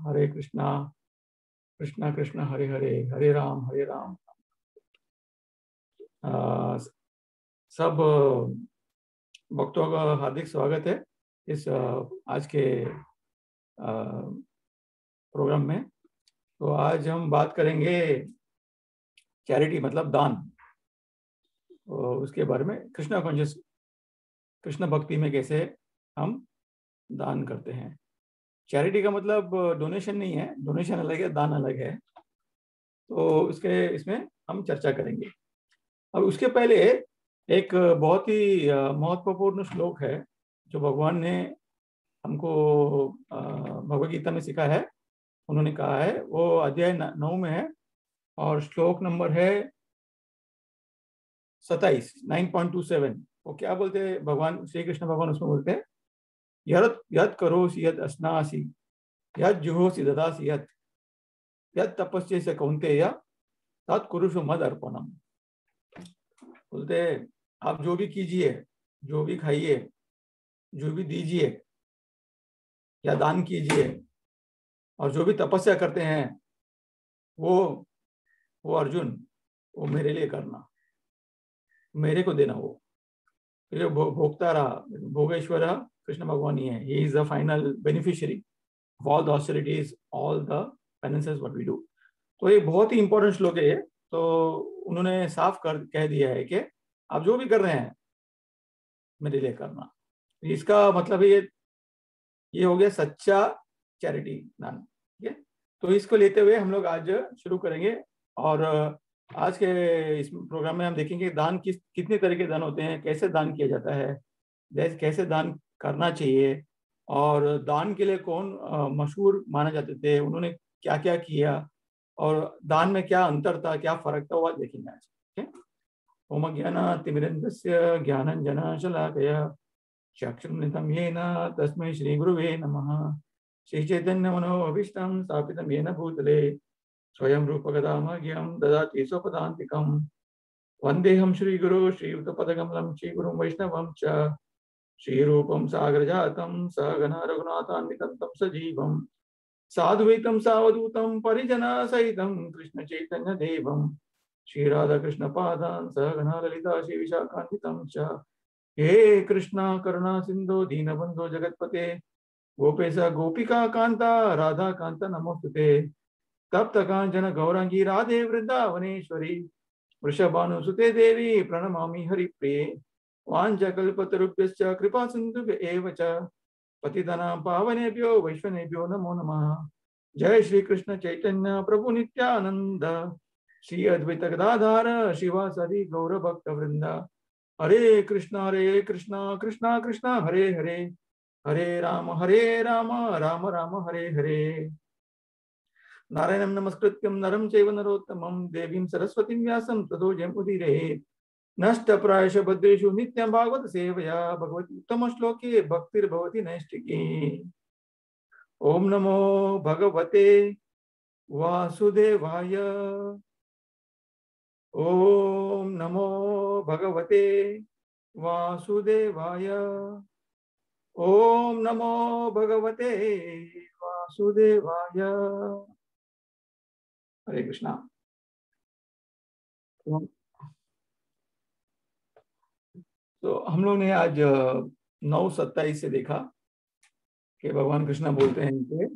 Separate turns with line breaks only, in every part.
हरे कृष्णा कृष्णा कृष्णा हरे हरे, हरे राम हरे राम। सब भक्तों का हार्दिक स्वागत है इस आज के प्रोग्राम में। तो आज हम बात करेंगे चैरिटी मतलब दान, उसके बारे में। कृष्णा कॉन्शियस, कृष्ण भक्ति में कैसे हम दान करते हैं। चैरिटी का मतलब डोनेशन नहीं है, डोनेशन अलग है, दान अलग है। तो इसमें हम चर्चा करेंगे। अब उसके पहले एक बहुत ही महत्वपूर्ण श्लोक है जो भगवान ने हमको भगवद गीता में सिखाया है। उन्होंने कहा है, वो अध्याय 9 में है और श्लोक नंबर है 27, 9.27। वो क्या बोलते हैं भगवान श्री कृष्ण भगवान, उसमें बोलते हैं यत् यत् करोसि यत् अस्नासि यत् जुहोसि ददासि यत् तपस्यसि कौन्तेय तत् कुरुषु मद अर्पणम। बोलते आप जो भी कीजिए, जो भी खाइए, जो भी दीजिए या दान कीजिए और जो भी तपस्या करते हैं वो अर्जुन, वो मेरे लिए करना, मेरे को देना। वो जो भोगता रहा, भोगेश्वर कृष्ण भगवान ही है। He is the final beneficiary of all the austerities, all the penances what we do. तो ये बहुत ही इंपॉर्टेंट श्लोक है ये। तो उन्होंने साफ कर कह दिया है कि आप जो भी कर रहे हैं मेरे लिए करना। इसका मतलब ये हो गया सच्चा चैरिटी दान। ठीक है, तो इसको लेते हुए हम लोग आज शुरू करेंगे। और आज के इस प्रोग्राम में हम देखेंगे दान कितने तरह के दान होते हैं, कैसे दान किया जाता है, कैसे दान करना चाहिए, और दान के लिए कौन मशहूर माने जाते थे, उन्होंने क्या क्या किया, और दान में क्या अंतर था, क्या फर्क था, वो देखेंगे आज। ठीक है। ओम ज्ञानातिमिरन्दस्य ज्ञानाञ्जनशलाकया चक्षुरुन्मिलितं येन तस्मै श्रीगुरुवे नमः। श्रीचैतन्यमनोभीष्टं स्थापितं येन भूतले स्वयं रूपकदामह्यं ददाति स्वपदान्तिकम्। वन्देऽहं श्रीगुरो श्रीयुतपदकमलं श्रीगुरुं वैष्णवं च श्रीरूपं सागरजातं सहगणा रघुनाथान्वितं तं सजीवं साद्वैतं सावधूतं परिजनसहितं कृष्णचैतन्यदेवं श्रीराधाकृष्णपादान् सहगणा ललिता श्रीविशाखान्वितं च। हे कृष्णा करुणा सिंधु दीनबंधो जगतपते गोपेश गोपिका कांता राधा कांता नमोस्तुते। तप्त कांचन गौरांगी राधे वृंदावनेश्वरी वृषभानुसुते देवी प्रणमामि हरिप्रिये। वाञ्छाकल्पतरुभ्यश्च कृपा सिन्धुभ्य एव च पतितानां पावनेभ्यो वैष्णवेभ्यो नमो नमः। जय श्री कृष्ण चैतन्य प्रभु नित्यानंद श्री अद्वैत गदाधर शिवासादि गौर भक्त वृंदा। हरे कृष्णा कृष्णा कृष्णा हरे हरे, हरे राम राम राम हरे हरे। नारायणं नमस्कृत्यं नरं चैव नरोत्तमं देवीं सरस्वतीं व्यासं ततो जयमुदीरयेत्। नष्टप्रायश भद्रेषु नित्यं भागवत सेवया भगवती उत्तम श्लोके भक्तिर्भवति नैष्टिकी। ओम नमो भगवते वासुदेवाय। ओम नमो भगवते वासुदेवाय। ओम नमो भगवते वासुदेवाय। हरे कृष्णा। तो हम लोग ने आज 9:27 से देखा कि भगवान कृष्ण बोलते हैं कि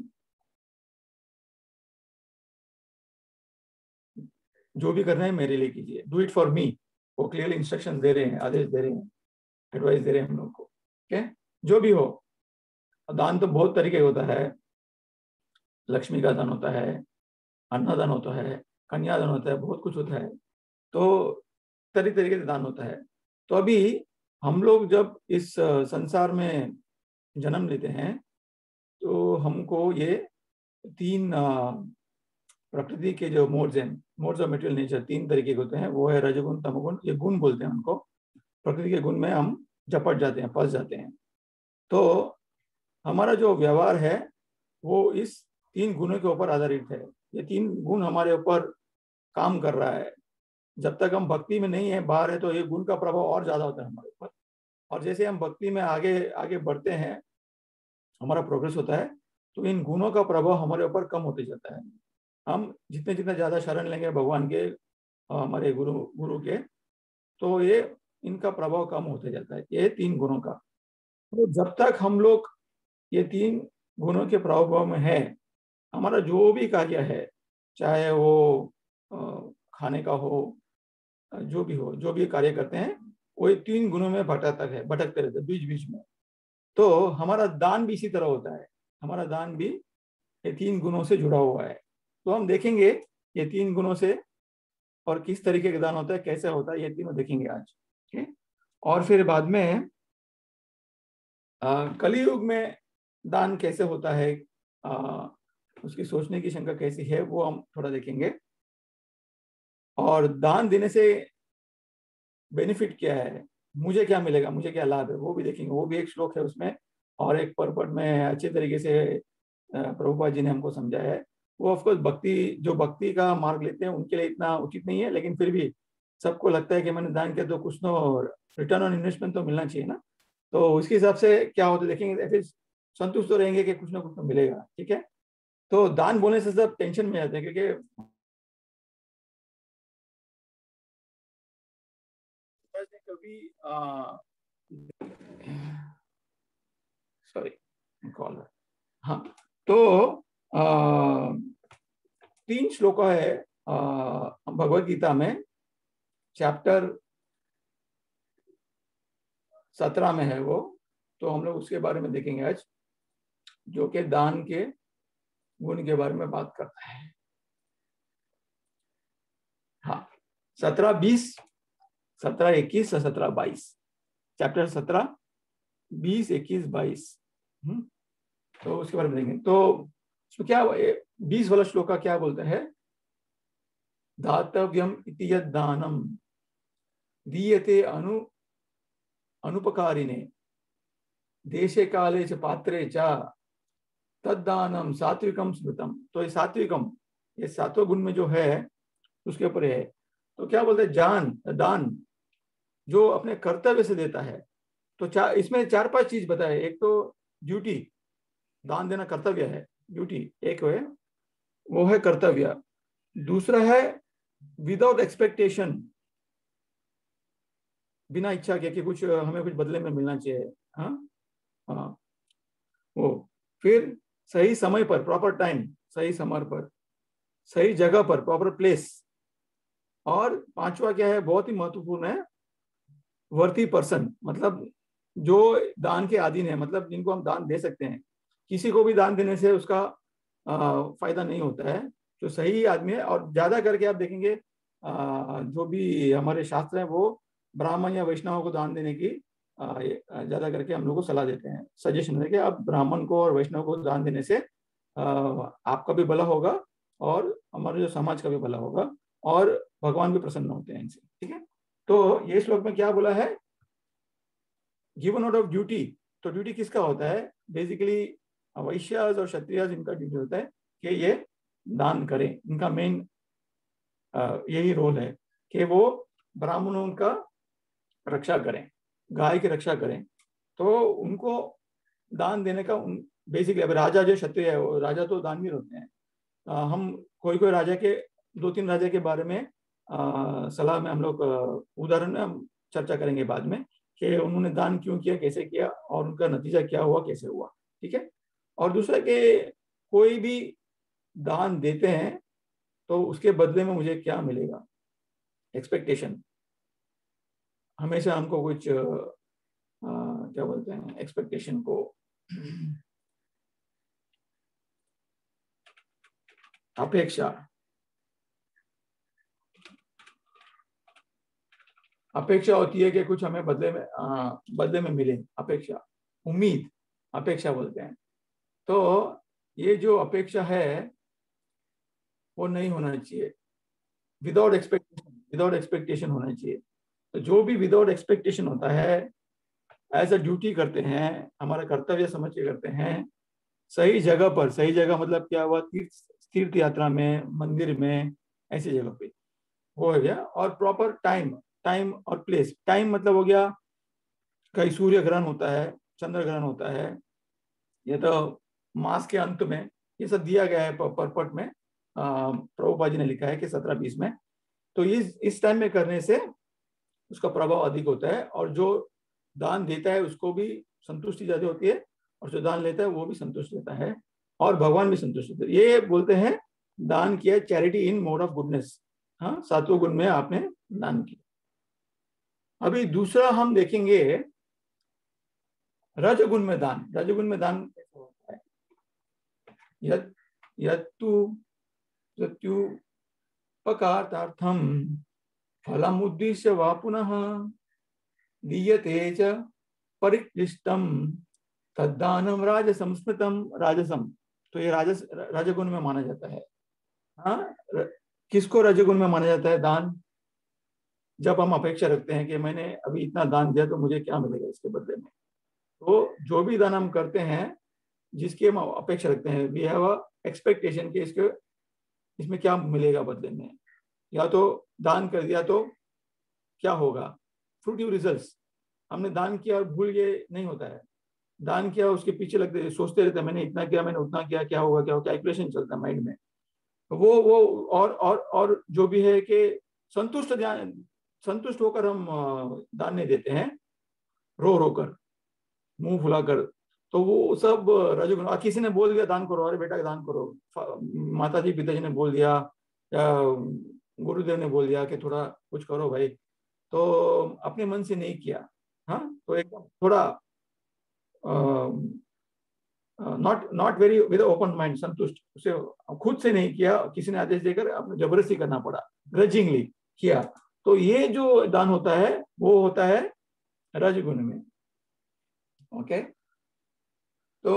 जो भी करना है मेरे लिए कीजिए, डू इट फॉर मी। वो क्लियरली इंस्ट्रक्शन दे रहे हैं, आदेश दे रहे हैं, एडवाइस दे रहे हैं हम लोग को। ठीक है, जो भी हो। दान तो बहुत तरीके होता है। लक्ष्मी का दान होता है, अन्नदान होता है, कन्यादान होता है, बहुत कुछ होता है। तो तरीके से दान होता है। तो अभी हम लोग जब इस संसार में जन्म लेते हैं तो हमको ये 3 प्रकृति के जो मोड्स ऑफ मेटेरियल नेचर 3 तरीके के होते हैं। वो है रजगुण, तमगुण, ये गुण बोलते हैं उनको। प्रकृति के गुण में हम झपट जाते हैं, फंस जाते हैं। तो हमारा जो व्यवहार है वो इस 3 गुणों के ऊपर आधारित है। ये 3 गुण हमारे ऊपर काम कर रहा है। जब तक हम भक्ति में नहीं है, बाहर है, तो ये गुण का प्रभाव और ज्यादा होता है हमारे ऊपर। और जैसे हम भक्ति में आगे आगे बढ़ते हैं, हमारा प्रोग्रेस होता है, तो इन गुणों का प्रभाव हमारे ऊपर कम होते जाता है। हम जितने जितना ज्यादा शरण लेंगे भगवान के, हमारे गुरु गुरु के, तो ये इनका प्रभाव कम होते जाता है, ये 3 गुणों का। तो जब तक हम लोग ये 3 गुणों के प्रभाव में है, हमारा जो भी कार्य है, चाहे वो खाने का हो, जो भी हो, जो भी कार्य करते हैं, वो ये 3 गुणों में भटकते रहते बीच बीच में। तो हमारा दान भी इसी तरह होता है, हमारा दान भी ये 3 गुणों से जुड़ा हुआ है। तो हम देखेंगे ये 3 गुणों से और किस तरीके का दान होता है, कैसे होता है, ये तीनों देखेंगे आज। ठीक है। और फिर बाद में कलियुग में दान कैसे होता है, उसकी सोचने की शंका कैसी है, वो हम थोड़ा देखेंगे। और दान देने से बेनिफिट क्या है, मुझे क्या मिलेगा, मुझे क्या लाभ है, वो भी देखेंगे। वो भी एक श्लोक है उसमें, और एक पर्पट में अच्छे तरीके से प्रभुपाद जी ने हमको समझाया है। वो ऑफकोर्स जो भक्ति का मार्ग लेते हैं उनके लिए इतना उचित नहीं है, लेकिन फिर भी सबको लगता है कि मैंने दान किया तो कुछ तो रिटर्न ऑन इन्वेस्टमेंट तो मिलना चाहिए ना। तो उसके हिसाब से क्या होता है देखेंगे, फिर संतुष्ट तो रहेंगे कि कुछ ना कुछ तो मिलेगा। ठीक है। तो दान बोलने से सब टेंशन में आते हैं, क्योंकि कभी सॉरी कॉल, हाँ। तो आ, 3 श्लोक है भगवत गीता में, चैप्टर 17 में है वो। तो हम लोग उसके बारे में देखेंगे आज, जो कि दान के गुण के बारे में बात करता है। हाँ, 17-20, 17-21 और 17-22, चैप्टर 17, 20, 21, 22। तो उसके बारे में देखेंगे। तो उसमें क्या 20 वाला श्लोक का क्या बोलता है, दातव्यम इति यद दानम दीयते अनुपकारिणे देशे काले च पात्रे च तद्दानम सात्विकम स्मृतम। तो ये सात्विकम, ये सातों गुण में जो है उसके ऊपर है। तो क्या बोलते हैं, दान जो अपने कर्तव्य से देता है। तो इसमें 4-5 चीज बताए। एक तो ड्यूटी, दान देना कर्तव्य है, ड्यूटी एक है, वो है कर्तव्य। दूसरा है विदाउट एक्सपेक्टेशन, बिना इच्छा के कि कुछ हमें कुछ बदले में मिलना चाहिए। हाँ हाँ, वो फिर सही समय पर, प्रॉपर टाइम, सही समय पर, सही जगह पर, प्रॉपर प्लेस। और 5वां क्या है, बहुत ही महत्वपूर्ण है, वर्थी पर्सन, मतलब जो दान के अधीन है, मतलब जिनको हम दान दे सकते हैं। किसी को भी दान देने से उसका फायदा नहीं होता है, जो सही आदमी है। और ज्यादा करके आप देखेंगे जो भी हमारे शास्त्र हैं वो ब्राह्मण या वैष्णव को दान देने की ज्यादा करके हम लोग को सलाह देते हैं, सजेशन है कि आप ब्राह्मण को और वैष्णव को दान देने से आपका भी भला होगा और हमारे जो समाज का भी भला होगा, और भगवान भी प्रसन्न होते हैं इनसे। ठीक है। तो ये श्लोक में क्या बोला है, गिवन आउट ऑफ ड्यूटी। तो ड्यूटी किसका होता है, बेसिकली वैश्यास और क्षत्रियास, इनका ड्यूटी होता है कि ये दान करें। इनका मेन यही रोल है कि वो ब्राह्मणों का रक्षा करें, गाय की रक्षा करें। तो उनको दान देने का बेसिकली, अब राजा जो क्षत्रिय है, वो राजा तो दानवीर होते हैं। हम कोई कोई राजा के, 2-3 राजा के बारे में सलाह में हम लोग उदाहरण में हम चर्चा करेंगे बाद में, कि उन्होंने दान क्यों किया, कैसे किया, और उनका नतीजा क्या हुआ, कैसे हुआ। ठीक है। और दूसरा कि कोई भी दान देते हैं तो उसके बदले में मुझे क्या मिलेगा, एक्सपेक्टेशन। हमेशा हमको कुछ क्या बोलते हैं, एक्सपेक्टेशन को अपेक्षा, अपेक्षा होती है कि कुछ हमें बदले में मिले। अपेक्षा, उम्मीद, अपेक्षा बोलते हैं। तो ये जो अपेक्षा है वो नहीं होना चाहिए, विदाउट एक्सपेक्टेशन होना चाहिए। तो जो भी विदाउट एक्सपेक्टेशन होता है, एज अ ड्यूटी करते हैं, हमारा कर्तव्य समझ के करते हैं, सही जगह पर, सही जगह मतलब क्या हुआ, तीर्थ यात्रा में, मंदिर में, ऐसी जगह पे, वो हो गया। और प्रॉपर टाइम, टाइम और प्लेस। टाइम मतलब हो गया, कहीं सूर्य ग्रहण होता है, चंद्र ग्रहण होता है, या तो मास के अंत में, ये सब दिया गया है परपट में, प्रभुपाद जी ने लिखा है कि 17-20 में। तो इस टाइम में करने से उसका प्रभाव अधिक होता है, और जो दान देता है उसको भी संतुष्टि ज्यादा होती है, और जो दान लेता है वो भी संतुष्ट रहता है, और भगवान भी संतुष्ट होते हैं। ये बोलते हैं दान किया, charity in mode of goodness. हाँ, 7वें गुण में आपने दान किया। अभी दूसरा हम देखेंगे रजगुण में दान। रजगुण में दान कैसे होता है? प्रत्युपकारार्थम फलमुद्दिश्य वा पुनः दीयते च परिक्लिष्टम तद्दानम राजसं स्मृतम राजसम। तो ये राजगुण में माना जाता है। हाँ, किसको रजगुण में माना जाता है दान? जब हम अपेक्षा रखते हैं कि मैंने अभी इतना दान दिया तो मुझे क्या मिलेगा इसके बदले में। तो जो भी दान हम करते हैं, जिसकी हम अपेक्षा रखते हैं, वी हैव अ एक्सपेक्टेशन कि इसमें क्या मिलेगा बदले में, या तो दान कर दिया तो क्या होगा, फ्रूटिव रिजल्ट्स। हमने दान किया और भूल गए नहीं होता है। दान किया, उसके पीछे लगते सोचते रहते हैं मैंने इतना किया, मैंने उतना किया, क्या होगा क्या होगा, कैलकुलेशन चलता है माइंड में। वो और जो भी है कि संतुष्ट होकर हम दान नहीं देते हैं, रो रो कर, मुंह फुलाकर। तो वो सब रजोगुण। किसी ने बोल दिया दान करो, अरे बेटा दान करो, माता जी पिताजी ने बोल दिया, या गुरुदेव ने बोल दिया कि थोड़ा कुछ करो भाई, तो अपने मन से नहीं किया। हाँ, तो एकदम थोड़ा not very with open mind, संतुष्ट, उसे खुद से नहीं किया, किसी ने आदेश देकर अपने जबरदस्ती करना पड़ा, ग्रजिंगली किया। तो ये जो दान होता है वो होता है रजगुण में। ओके, तो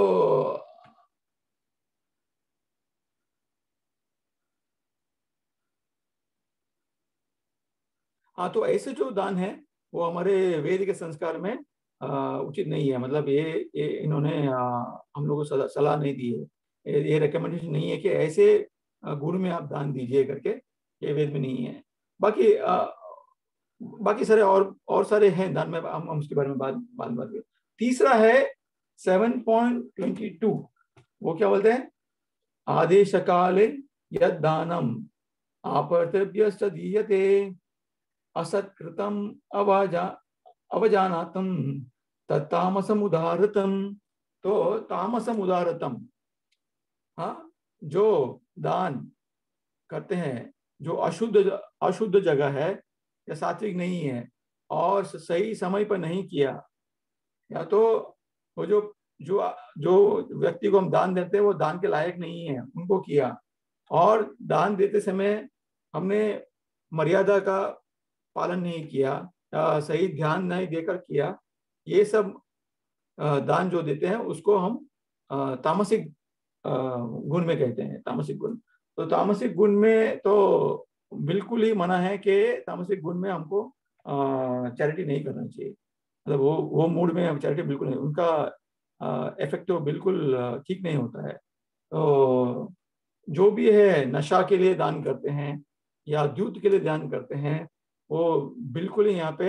हाँ, तो ऐसे जो दान है वो हमारे वेद के संस्कार में उचित नहीं है। मतलब ये इन्होंने हम लोगों को सलाह नहीं दी है, ये रिकमेंडेशन नहीं है कि ऐसे गुण में आप दान दीजिए करके, ये वेद में नहीं है। बाकी बाकी सारे और सारे हैं दान में, हम उसके बारे में बाद में बात करें। तीसरा है 7.22, वो क्या बोलते हैं? आदेश काले यद दानम आपतभ्य दीयते असत्कृतम अवजानातम तत्तामसम उदारतम। तो तामसम उदारतम, हाँ, जो दान करते हैं जो अशुद्ध जगह है या सात्विक नहीं है, और सही समय पर नहीं किया, या तो वो जो जो जो व्यक्ति को हम दान देते हैं वो दान के लायक नहीं है, उनको किया, और दान देते समय हमने मर्यादा का पालन नहीं किया, सही ध्यान नहीं देकर किया, ये सब दान जो देते हैं उसको हम तामसिक गुण में कहते हैं, तामसिक गुण। तो तामसिक गुण में तो बिल्कुल ही मना है कि तामसिक गुण में हमको चैरिटी नहीं करना चाहिए। मतलब वो मूड में हम चैरिटी बिल्कुल नहीं, उनका इफेक्ट तो बिल्कुल ठीक नहीं होता है। तो जो भी है नशा के लिए दान करते हैं या द्यूत के लिए दान करते हैं, वो बिल्कुल ही यहाँ पे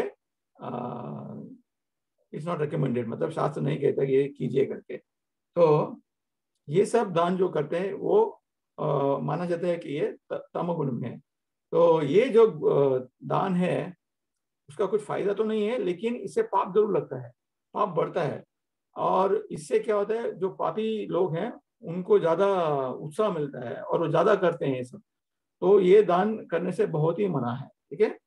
इट्स नॉट रिकमेंडेड। मतलब शास्त्र नहीं कहता कि ये कीजिए करके। तो ये सब दान जो करते हैं वो माना जाता है कि ये तमोगुण में है। तो ये जो दान है उसका कुछ फायदा तो नहीं है, लेकिन इससे पाप जरूर लगता है, पाप बढ़ता है। और इससे क्या होता है, जो पापी लोग हैं उनको ज्यादा उत्साह मिलता है और वो ज्यादा करते हैं ये सब। तो ये दान करने से बहुत ही मना है। ठीक है,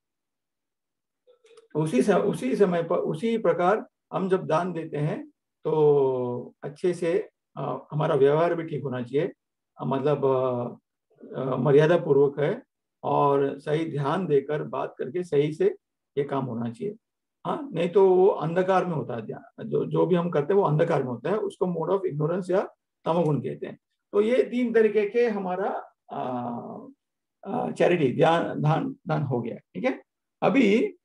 उसी समय पर उसी प्रकार हम जब दान देते हैं तो अच्छे से हमारा व्यवहार भी ठीक होना चाहिए। मतलब मर्यादा पूर्वक है, और सही ध्यान देकर बात करके सही से ये काम होना चाहिए। हाँ, नहीं तो वो अंधकार में होता है ध्यान, जो भी हम करते हैं वो अंधकार में होता है, उसको मोड ऑफ इग्नोरेंस या तमोगुण कहते हैं। तो ये 3 तरीके के हमारा चैरिटी ध्यान दान दान हो गया। ठीक है, अभी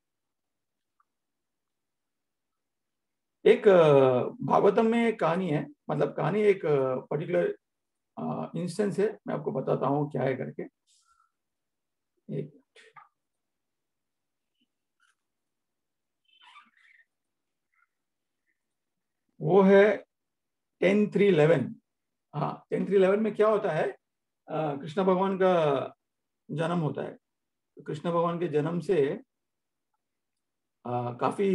एक भागवतम में एक कहानी है, मतलब कहानी एक पर्टिकुलर इंस्टेंस है, मैं आपको बताता हूँ क्या है करके। एक वो है 10:3:11। हाँ, 10-11 में क्या होता है, कृष्ण भगवान का जन्म होता है। कृष्ण भगवान के जन्म से काफी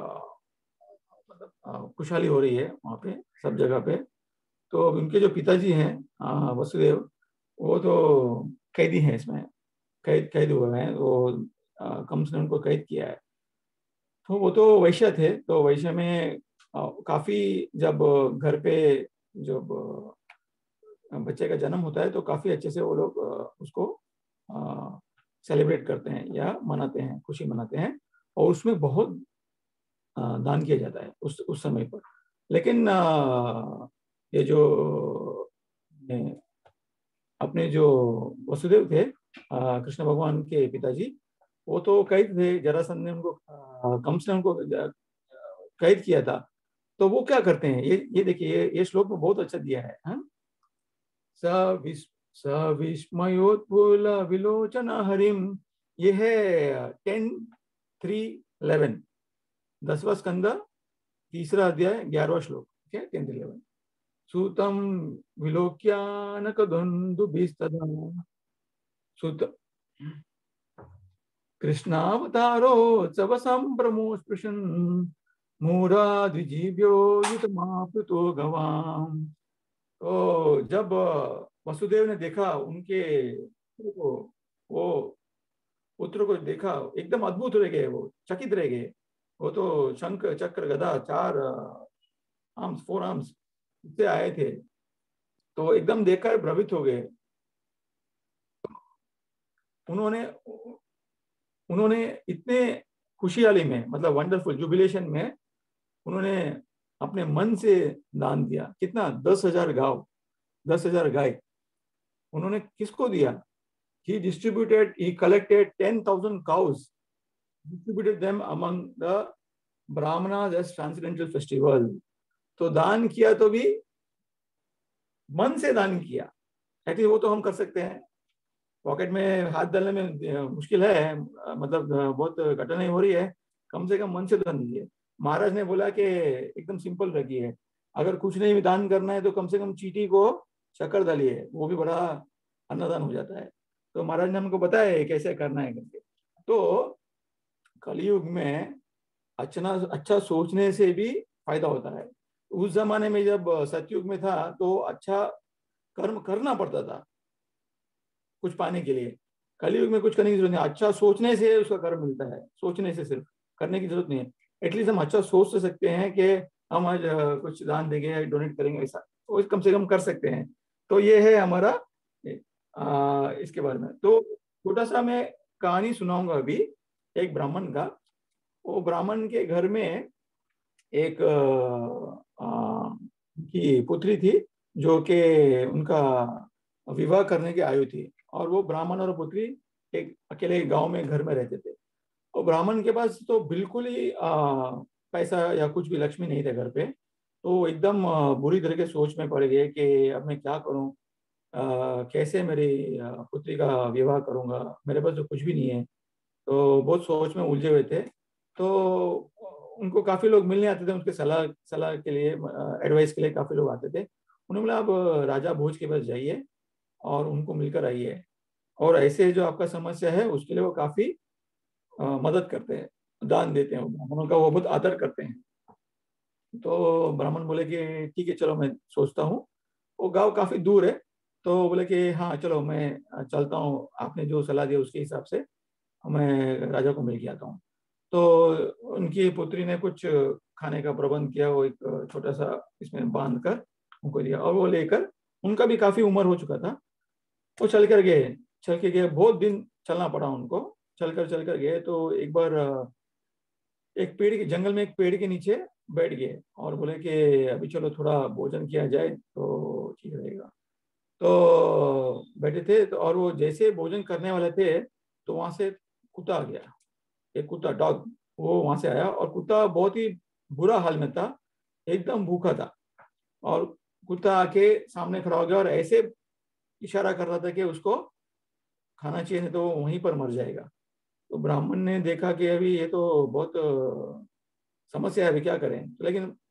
मतलब खुशहाली हो रही है वहाँ पे, सब जगह पे। तो अब उनके जो पिताजी हैं वसुदेव, वो तो कैदी हैं इसमें, कैद हुए हैं वो। कंस ने उनको कैद किया है। तो वो तो वैश्य थे, तो वैश्य में काफी, जब घर पे जब बच्चे का जन्म होता है तो काफी अच्छे से वो लोग उसको सेलिब्रेट करते हैं या मनाते हैं, खुशी मनाते हैं। और उसमें बहुत दान किया जाता है उस समय पर। लेकिन ये जो अपने जो वसुदेव थे, कृष्ण भगवान के पिताजी, वो तो कैद थे। जरासंध ने उनको, कंस ने उनको कैद किया था। तो वो क्या करते हैं, ये देखिए, ये श्लोक में बहुत अच्छा दिया है, हाँ? स विस स विस्मयोत्फुल्ल विलोचन हरिम, ये है 10:3-11, 10वां स्कंद, तीसरा अध्याय, 11वां श्लोक। ठीक है, 10-11। सूतम विलोक्यानकदुन्दुभिस्तदा सुत कृष्णावतारोत्सव संभ्रमो स्पृशन् मूढ़ाद्विजीव्यो युतमाप्लुतो गवाम्। तो जब वसुदेव ने देखा उनके पुत्र को, वो पुत्र को देखा, एकदम अद्भुत रह गए, वो चकित रह गए। वो तो शंख चक्र गदा, 4 आर्म्स, 4 आर्म्स से आए थे। तो एकदम देखकर भ्रमित हो गए। उन्होंने उन्होंने इतने खुशहाली में, मतलब वंडरफुल जुबिलेशन में, उन्होंने अपने मन से दान दिया। कितना? 10,000 गाय, 10,000 गाय उन्होंने किसको दिया? he collected 10,000 cows, distributed them among the brahmanas as transcendental festival। तो दान किया तो भी मन से दान किया। एक्चुअली वो तो हम कर सकते हैं, पॉकेट में हाथ डालने में मुश्किल है, मतलब बहुत कठिनाई हो रही है। कम से कम मन से दान दीजिए। महाराज ने बोला कि एकदम सिंपल रखिए, अगर कुछ नहीं भी दान करना है तो कम से कम चींटी को शक्कर डालिए, वो भी बड़ा अन्नदान हो जाता है। तो महाराज ने हमको बताया कैसे करना है करके। तो कलयुग में अच्छा सोचने से भी फायदा होता है। उस जमाने में जब सतयुग में था तो अच्छा कर्म करना पड़ता था कुछ पाने के लिए। कलयुग में कुछ करने की जरूरत नहीं, अच्छा सोचने से उसका कर्म मिलता है। सोचने से, सिर्फ करने की जरूरत नहीं है। एटलीस्ट हम अच्छा सोच तो सकते हैं कि हम आज कुछ दान देंगे, डोनेट करेंगे, ऐसा तो कम से कम कर सकते हैं। तो ये है हमारा इसके बारे में। तो छोटा सा मैं कहानी सुनाऊंगा अभी, एक ब्राह्मण का। वो ब्राह्मण के घर में एक की पुत्री थी, जो कि उनका विवाह करने की आयु थी। और वो ब्राह्मण और पुत्री एक अकेले गांव में घर में रहते थे। और ब्राह्मण के पास तो बिल्कुल ही पैसा या कुछ भी लक्ष्मी नहीं थे घर पे। तो वो एकदम बुरी तरह के सोच में पड़ गए कि अब मैं क्या करूं, कैसे मेरी पुत्री का विवाह करूंगा, मेरे पास तो कुछ भी नहीं है। तो बहुत सोच में उलझे हुए थे। तो उनको काफी लोग मिलने आते थे, उनके सलाह सलाह के लिए, एडवाइस के लिए काफी लोग आते थे। उन्होंने बोला आप राजा भोज के पास जाइए और उनको मिलकर आइए, और ऐसे जो आपका समस्या है उसके लिए वो काफी मदद करते हैं, दान देते हैं। वो ब्राह्मणों का वो बहुत आदर करते हैं। तो ब्राह्मण बोले कि ठीक है, चलो मैं सोचता हूँ। वो गांव काफी दूर है। तो बोले कि हाँ चलो, मैं चलता हूँ, आपने जो सलाह दी उसके हिसाब से मैं राजा को मिल के आता हूँ। तो उनकी पुत्री ने कुछ खाने का प्रबंध किया, वो एक छोटा सा इसमें बांध कर उनको दिया, और वो लेकर, उनका भी काफी उम्र हो चुका था, वो चल कर गए। चल के गए, बहुत दिन चलना पड़ा उनको। चल कर गए तो एक बार एक पेड़ के जंगल में, एक पेड़ के नीचे बैठ गए और बोले कि अभी चलो थोड़ा भोजन किया जाए तो ठीक रहेगा। तो बैठे थे तो, और वो जैसे भोजन करने वाले थे तो वहां से कुत्ता आ गया। एक कुत्ता, डॉग, वो वहां से आया, और कुत्ता बहुत ही बुरा हाल में था, एकदम भूखा था। और कुत्ता आके सामने खड़ा हो गया और ऐसे इशारा कर रहा था कि उसको खाना चाहिए, नहीं तो वो वहीं पर मर जाएगा। तो ब्राह्मण ने देखा कि अभी ये तो बहुत समस्या है, अभी क्या करें। तो लेकिन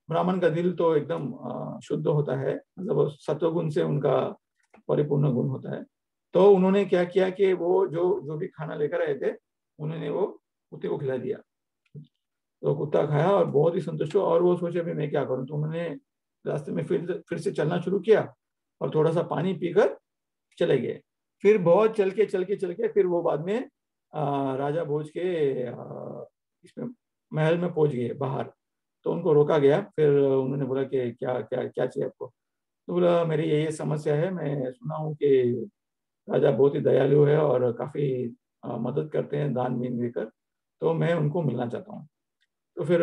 ब्राह्मण का दिल तो एकदम शुद्ध होता है, मतलब सत्वगुण से उनका परिपूर्ण गुण होता है। तो उन्होंने क्या किया कि वो जो जो भी खाना लेकर आए थे उन्होंने वो कुत्ते को खिला दिया। तो कुत्ता खाया और बहुत ही संतुष्ट हुआ, और वो सोचे भी मैं क्या करूं, तो उन्होंने रास्ते में फिर से चलना शुरू किया और थोड़ा सा पानी पीकर चले गए। फिर बहुत चल के फिर वो बाद में राजा भोज के इसमें महल में पहुंच गए बाहर। तो उनको रोका गया, फिर उन्होंने बोला कि क्या क्या क्या चाहिए आपको। तो बोला मेरी ये समस्या है, मैं सुना हूँ कि राजा बहुत ही दयालु है और काफी मदद करते हैं दान बीन देकर, तो मैं उनको मिलना चाहता हूँ। तो फिर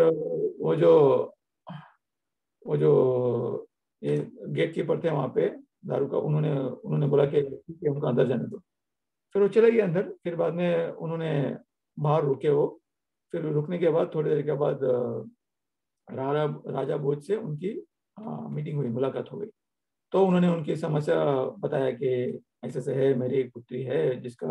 वो जो ये गेट कीपर थे वहाँ पे दारू का, उन्होंने उन्होंने बोला कि ठीक है उनको अंदर जाने दो। फिर वो चले गए अंदर। फिर बाद में उन्होंने बाहर रुके वो। फिर रुकने के बाद थोड़ी देर के बाद राजा राजा भोज से उनकी मीटिंग हुई, मुलाकात हो गई। तो उन्होंने उनकी समस्या बताया कि ऐसे से है, मेरी एक पुत्री है जिसका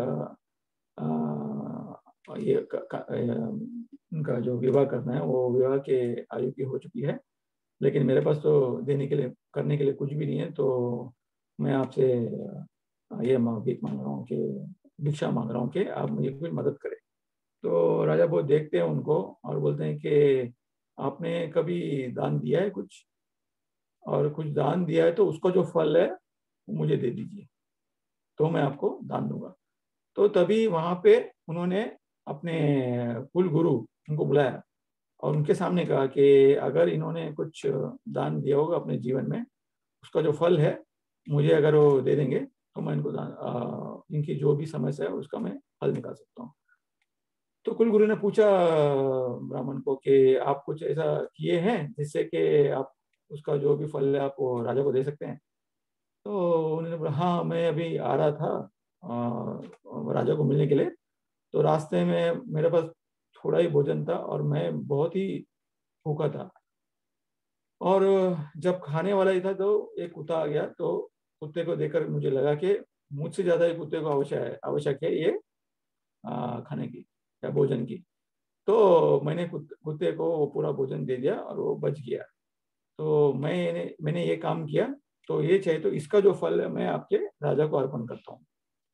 ये उनका जो विवाह करना है वो विवाह के आयु की हो चुकी है, लेकिन मेरे पास तो देने के लिए करने के लिए कुछ भी नहीं है। तो मैं आपसे ये भीख मांग रहा हूँ कि भिक्षा मांग रहा हूँ कि आप मुझे कुछ मदद करें। तो राजा बहुत देखते हैं उनको और बोलते हैं कि आपने कभी दान दिया है कुछ, और कुछ दान दिया है तो उसका जो फल है वो मुझे दे दीजिए, तो मैं आपको दान दूंगा। तो तभी वहां पे उन्होंने अपने कुल गुरु उनको बुलाया और उनके सामने कहा कि अगर इन्होंने कुछ दान दिया होगा अपने जीवन में, उसका जो फल है मुझे अगर वो दे देंगे तो मैं इनको इनकी जो भी समस्या है उसका मैं हल निकाल सकता हूँ। तो कुलगुरु ने पूछा ब्राह्मण को कि आप कुछ ऐसा किए हैं जिससे कि आप उसका जो भी फल है आप वो राजा को दे सकते हैं। तो उन्होंने बोला हाँ, मैं अभी आ रहा था राजा को मिलने के लिए, तो रास्ते में मेरे पास थोड़ा ही भोजन था और मैं बहुत ही भूखा था, और जब खाने वाला ही था तो एक कुत्ता आ गया। तो कुत्ते को देखकर मुझे लगा कि मुझसे ज्यादा ही कुत्ते को आवश्यक है ये खाने की या भोजन की। तो मैंने कुत्ते को वो पूरा भोजन दे दिया और वो बच गया। तो मैंने ये काम किया, तो ये चाहिए तो इसका जो फल है मैं आपके राजा को अर्पण करता हूँ।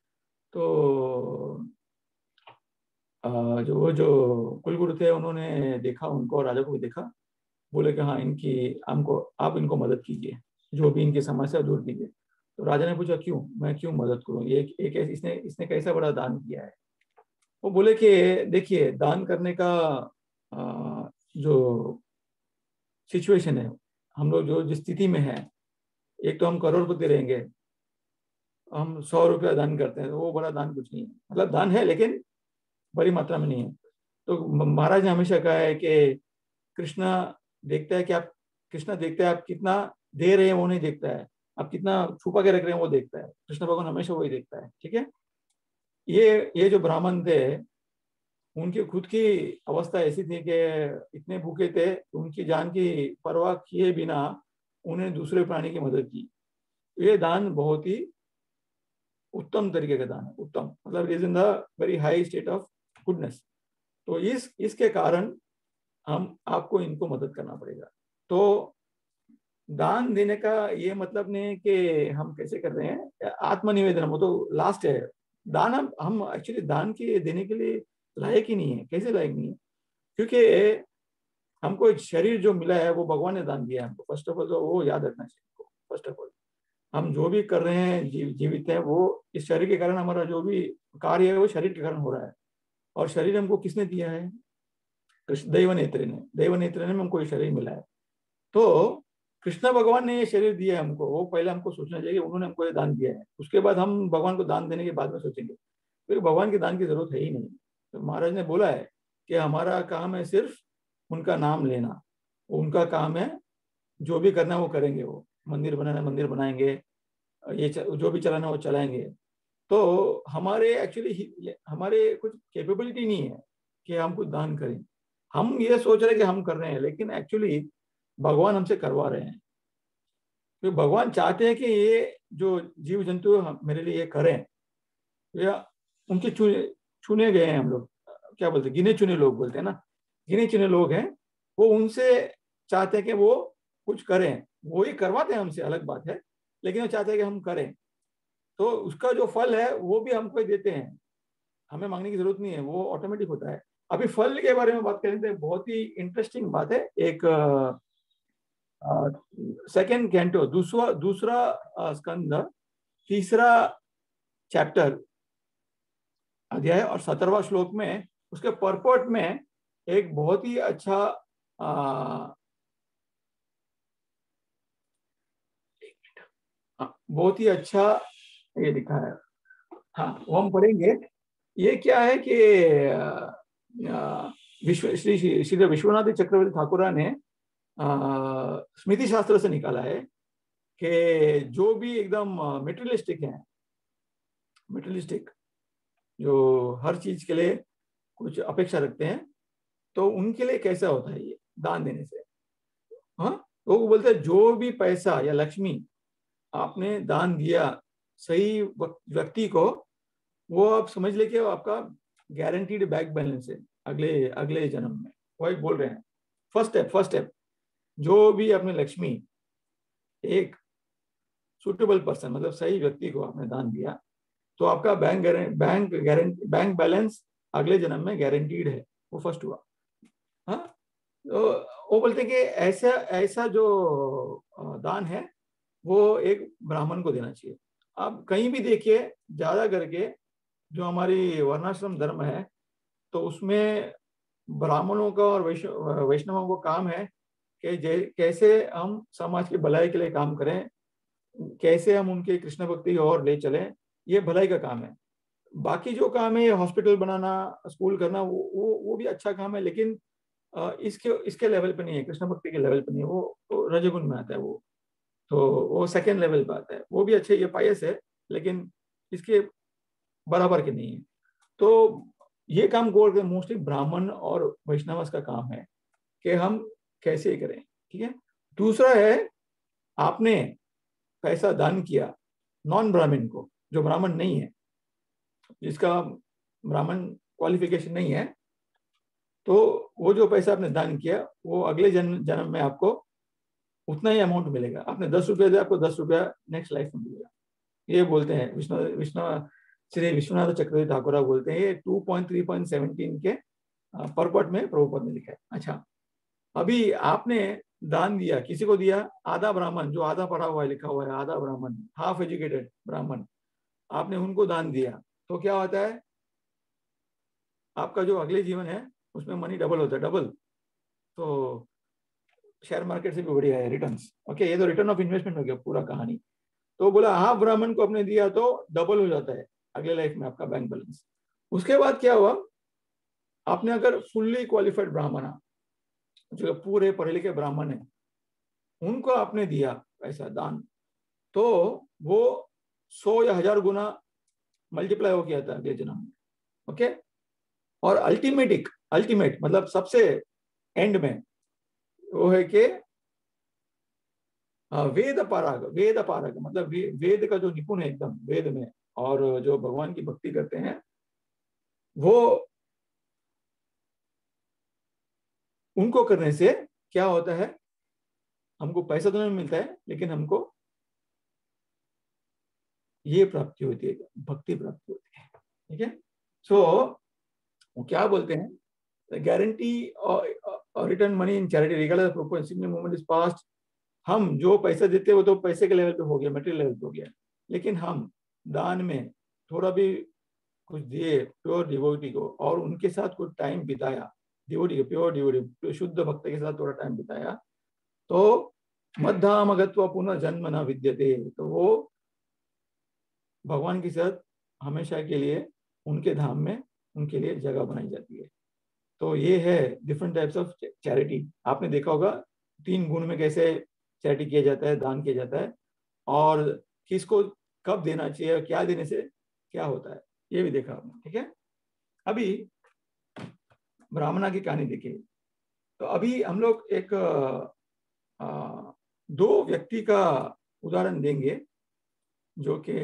तो जो कुलगुरु थे उन्होंने देखा उनको और राजा को भी देखा, बोले कि हाँ इनकी हमको आप इनको मदद कीजिए, जो भी इनकी समस्या दूर कीजिए। तो राजा ने पूछा क्यों, मैं क्यों मदद करूं, ये एक इसने इसने कैसा बड़ा दान किया है। वो बोले कि देखिए दान करने का जो सिचुएशन है, हम लोग जो जिस स्थिति में है, एक तो हम करोड़पति रहेंगे, हम 100 रुपया दान करते हैं, तो वो बड़ा दान कुछ नहीं है, मतलब दान है लेकिन बड़ी मात्रा में नहीं है। तो महाराज ने हमेशा कहा है कि कृष्णा देखता है कि आप कृष्णा देखता है आप कितना दे रहे हैं, वो नहीं देखता है, आप कितना छुपा के रख रहे हैं वो देखता है। कृष्ण भगवान हमेशा वही देखता है, ठीक है। ये जो ब्राह्मण थे उनकी खुद की अवस्था ऐसी थी कि इतने भूखे थे, उनकी जान की परवाह किए बिना उन्हें दूसरे प्राणी की मदद की। ये दान बहुत ही उत्तम तरीके का दान है, उत्तम मतलब is in the very high state of goodness. तो इसके कारण हम आपको इनको मदद करना पड़ेगा। तो दान देने का ये मतलब नहीं है कि हम कैसे कर रहे हैं आत्मनिवेदन, वो तो लास्ट है। दान हम एक्चुअली दान के देने के लिए लायक ही नहीं है। कैसे लायक नहीं है, क्योंकि हमको एक शरीर जो मिला है वो भगवान ने दान दिया है हमको। फर्स्ट ऑफ ऑल तो वो याद रखना चाहिए। फर्स्ट ऑफ ऑल हम जो भी कर रहे हैं जीवित है वो इस शरीर के कारण, हमारा जो भी कार्य है वो शरीर के कारण हो रहा है। और शरीर हमको किसने दिया है, कृष्ण दैव नेत्र ने हमको ये शरीर मिला है। तो कृष्ण भगवान ने ये शरीर दिया है हमको, वो पहले हमको सोचना चाहिए उन्होंने हमको ये दान दिया है, उसके बाद हम भगवान को दान देने के बाद में सोचेंगे। फिर भगवान के दान की जरूरत है ही नहीं। तो महाराज ने बोला है कि हमारा काम है सिर्फ उनका नाम लेना, उनका काम है जो भी करना है वो करेंगे, वो मंदिर बनाना मंदिर बनाएंगे, ये जो भी चलाना वो चलाएंगे। तो हमारे एक्चुअली हमारे कुछ कैपेबिलिटी नहीं है कि हम कुछ दान करें। हम ये सोच रहे हैं कि हम कर रहे हैं, लेकिन एक्चुअली भगवान हमसे करवा रहे हैं। तो भगवान चाहते हैं कि ये जो जीव जंतु मेरे लिए ये करें, या उनके चुने गए हैं हम लोग, क्या बोलते हैं गिने चुने लोग बोलते हैं ना, गिने चुने लोग हैं, वो उनसे चाहते हैं कि वो कुछ करें, वो ही करवाते हैं हमसे, अलग बात है, लेकिन वो चाहते हैं कि हम करें, तो उसका जो फल है वो भी हमको ही देते हैं, हमें मांगने की जरूरत नहीं है, वो ऑटोमेटिक होता है। अभी फल के बारे में बात करें तो बहुत ही इंटरेस्टिंग बात है। एक सेकेंड कैंटो, दूसरा दूसरा स्कंद, तीसरा चैप्टर, अध्याय और 17वां श्लोक में, उसके परपट में एक बहुत ही अच्छा बहुत ही अच्छा ये लिखा है। हाँ, वो हम पढ़ेंगे। ये क्या है कि विश्व श्री श्री विश्वनाथ चक्रवर्ती ठाकुर ने स्मृति शास्त्र से निकाला है कि जो भी एकदम मेटेरियलिस्टिक है, मेटेरियलिस्टिक जो हर चीज के लिए कुछ अपेक्षा रखते हैं, तो उनके लिए कैसा होता है ये दान देने से। हाँ, तो वो बोलते हैं जो भी पैसा या लक्ष्मी आपने दान दिया सही व्यक्ति को, वो आप समझ ले कि वो आपका गारंटीड बैंक बैलेंस है अगले अगले जन्म में। वही बोल रहे हैं, फर्स्ट स्टेप, जो भी आपने लक्ष्मी एक सुटेबल पर्सन, मतलब सही व्यक्ति को आपने दान दिया, तो आपका बैंक बैलेंस अगले जन्म में गारंटीड है। वो फर्स्ट हुआ। हाँ, तो वो बोलते हैं कि ऐसा ऐसा जो दान है वो एक ब्राह्मण को देना चाहिए। आप कहीं भी देखिए, ज्यादा करके जो हमारी वर्णाश्रम धर्म है, तो उसमें ब्राह्मणों का और वैष्णवों को काम है कि कैसे हम समाज की भलाई के लिए काम करें, कैसे हम उनके कृष्ण भक्ति की ओर ले चलें, ये भलाई का काम है। बाकी जो काम है, हॉस्पिटल बनाना, स्कूल करना, वो भी अच्छा काम है, लेकिन इसके इसके लेवल पे नहीं है, कृष्ण भक्ति के लेवल पे नहीं है, वो तो रजगुण में आता है वो, तो वो सेकेंड लेवल पे आता है। वो भी अच्छे, ये पायस है, लेकिन इसके बराबर के नहीं है। तो ये काम गोल के मोस्टली ब्राह्मण और वैष्णव का काम है कि हम कैसे करें। ठीक है। दूसरा है, आपने पैसा दान किया नॉन ब्राह्मण को, जो ब्राह्मण नहीं है, जिसका ब्राह्मण क्वालिफिकेशन नहीं है, तो वो जो पैसा आपने दान किया, वो अगले जन्म जन्म में आपको उतना ही अमाउंट मिलेगा। आपने 10 रुपया दिया, आपको 10 रुपया नेक्स्ट लाइफ में मिलेगा। ये बोलते हैं विष्णु विष्णु श्री विश्वनाथ चक्रवर्ती ठाकुर बोलते हैं, ये 2.3.17 के परपट में प्रभुपद ने लिखा है। अच्छा, अभी आपने दान दिया, किसी को दिया, आधा ब्राह्मण, जो आधा पढ़ा हुआ है, लिखा हुआ है आधा ब्राह्मण, हाफ एजुकेटेड ब्राह्मण, आपने उनको दान दिया, तो क्या होता है, आपका जो अगले जीवन है उसमें मनी डबल होता है, डबल। तो शेयर मार्केट से भी बढ़िया है रिटर्न्स। ओके, ये तो रिटर्न ऑफ इन्वेस्टमेंट हो गया पूरा कहानी। तो बोला हाफ ब्राह्मण को आपने दिया तो डबल हो जाता है अगले लाइफ में आपका बैंक बैलेंस। उसके बाद क्या हुआ, आपने अगर फुल्ली क्वालिफाइड ब्राह्मण, जो पूरे पढ़े लिखे ब्राह्मण है, उनको आपने दिया पैसा दान, तो वो 100 या 1000 गुना मल्टीप्लाई हो गया था अगले जन्म में। ओके, और अल्टीमेट मतलब सबसे एंड में वो है कि वेद पारग मतलब वेद का जो निपुण है एकदम वेद में, और जो भगवान की भक्ति करते हैं, वो उनको करने से क्या होता है, हमको पैसा तो नहीं मिलता है, लेकिन हमको ये प्राप्ति होती है, भक्ति प्राप्ति होती है। ठीक है। सो वो क्या बोलते हैं, गारंटी और return money in charity regardless of proportion movement is past. हम जो पैसा देते हैं वो तो पैसे के लेवल पे हो गया, मटेरियल लेवल पे हो गया, लेकिन हम दान में थोड़ा भी कुछ दिए प्योर डिवोटी को, और उनके साथ कुछ टाइम बिताया, डिवोटी को, प्योर डिवोटी शुद्ध भक्त के साथ थोड़ा टाइम बिताया, तो मद्धाम अगत्वा पुनः जन्म न विद्यते, तो वो भगवान के साथ हमेशा के लिए उनके धाम में उनके लिए जगह बनाई जाती है। तो ये है डिफरेंट टाइप्स ऑफ चैरिटी। आपने देखा होगा 3 गुण में कैसे चैरिटी किया जाता है, दान किया जाता है, और किसको कब देना चाहिए, क्या देने से क्या होता है, ये भी देखा आपने। ठीक है। अभी ब्राह्मणा की कहानी देखिए। तो अभी हम लोग एक 2 व्यक्ति का उदाहरण देंगे, जो कि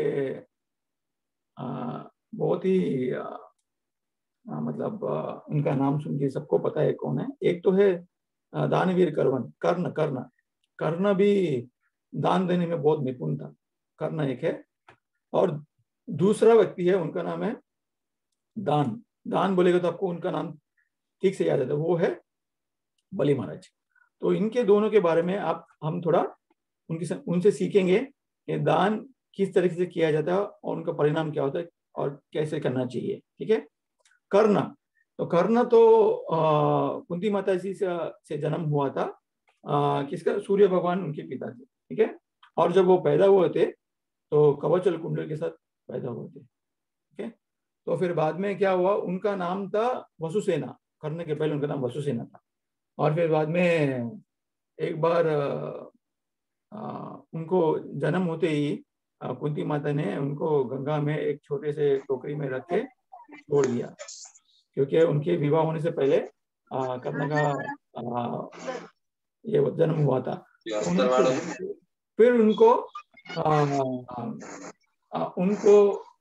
बहुत ही मतलब उनका नाम सुन के सबको पता है कौन है। एक तो है दानवीर कर्ण कर्ण कर्ण कर्ण भी दान देने में बहुत निपुण था। कर्ण एक है, और दूसरा व्यक्ति है, उनका नाम है दान। दान बोलेगा तो आपको उनका नाम ठीक से याद आता है, वो है बलि महाराज। तो इनके दोनों के बारे में हम थोड़ा उनसे सीखेंगे कि दान किस तरीके से किया जाता है और उनका परिणाम क्या होता है और कैसे करना चाहिए। ठीक है। कर्ण, तो कर्ण तो कुंती माता जी से जन्म हुआ था। किसका? सूर्य भगवान उनके पिता थे। ठीक है। और जब वो पैदा हुए थे तो कवच और कुंडल के साथ पैदा हुए थे। ठीक है। तो फिर बाद में क्या हुआ, उनका नाम था वसुसेना। कर्ण के पहले उनका नाम वसुसेना था। और फिर बाद में एक बार उनको जन्म होते ही कुंती माता ने उनको गंगा में एक छोटे से टोकरी में रख के छोड़ दिया, क्योंकि उनके विवाह होने से पहले कर्ण का ये जन्म हुआ था। फिर उनको उनको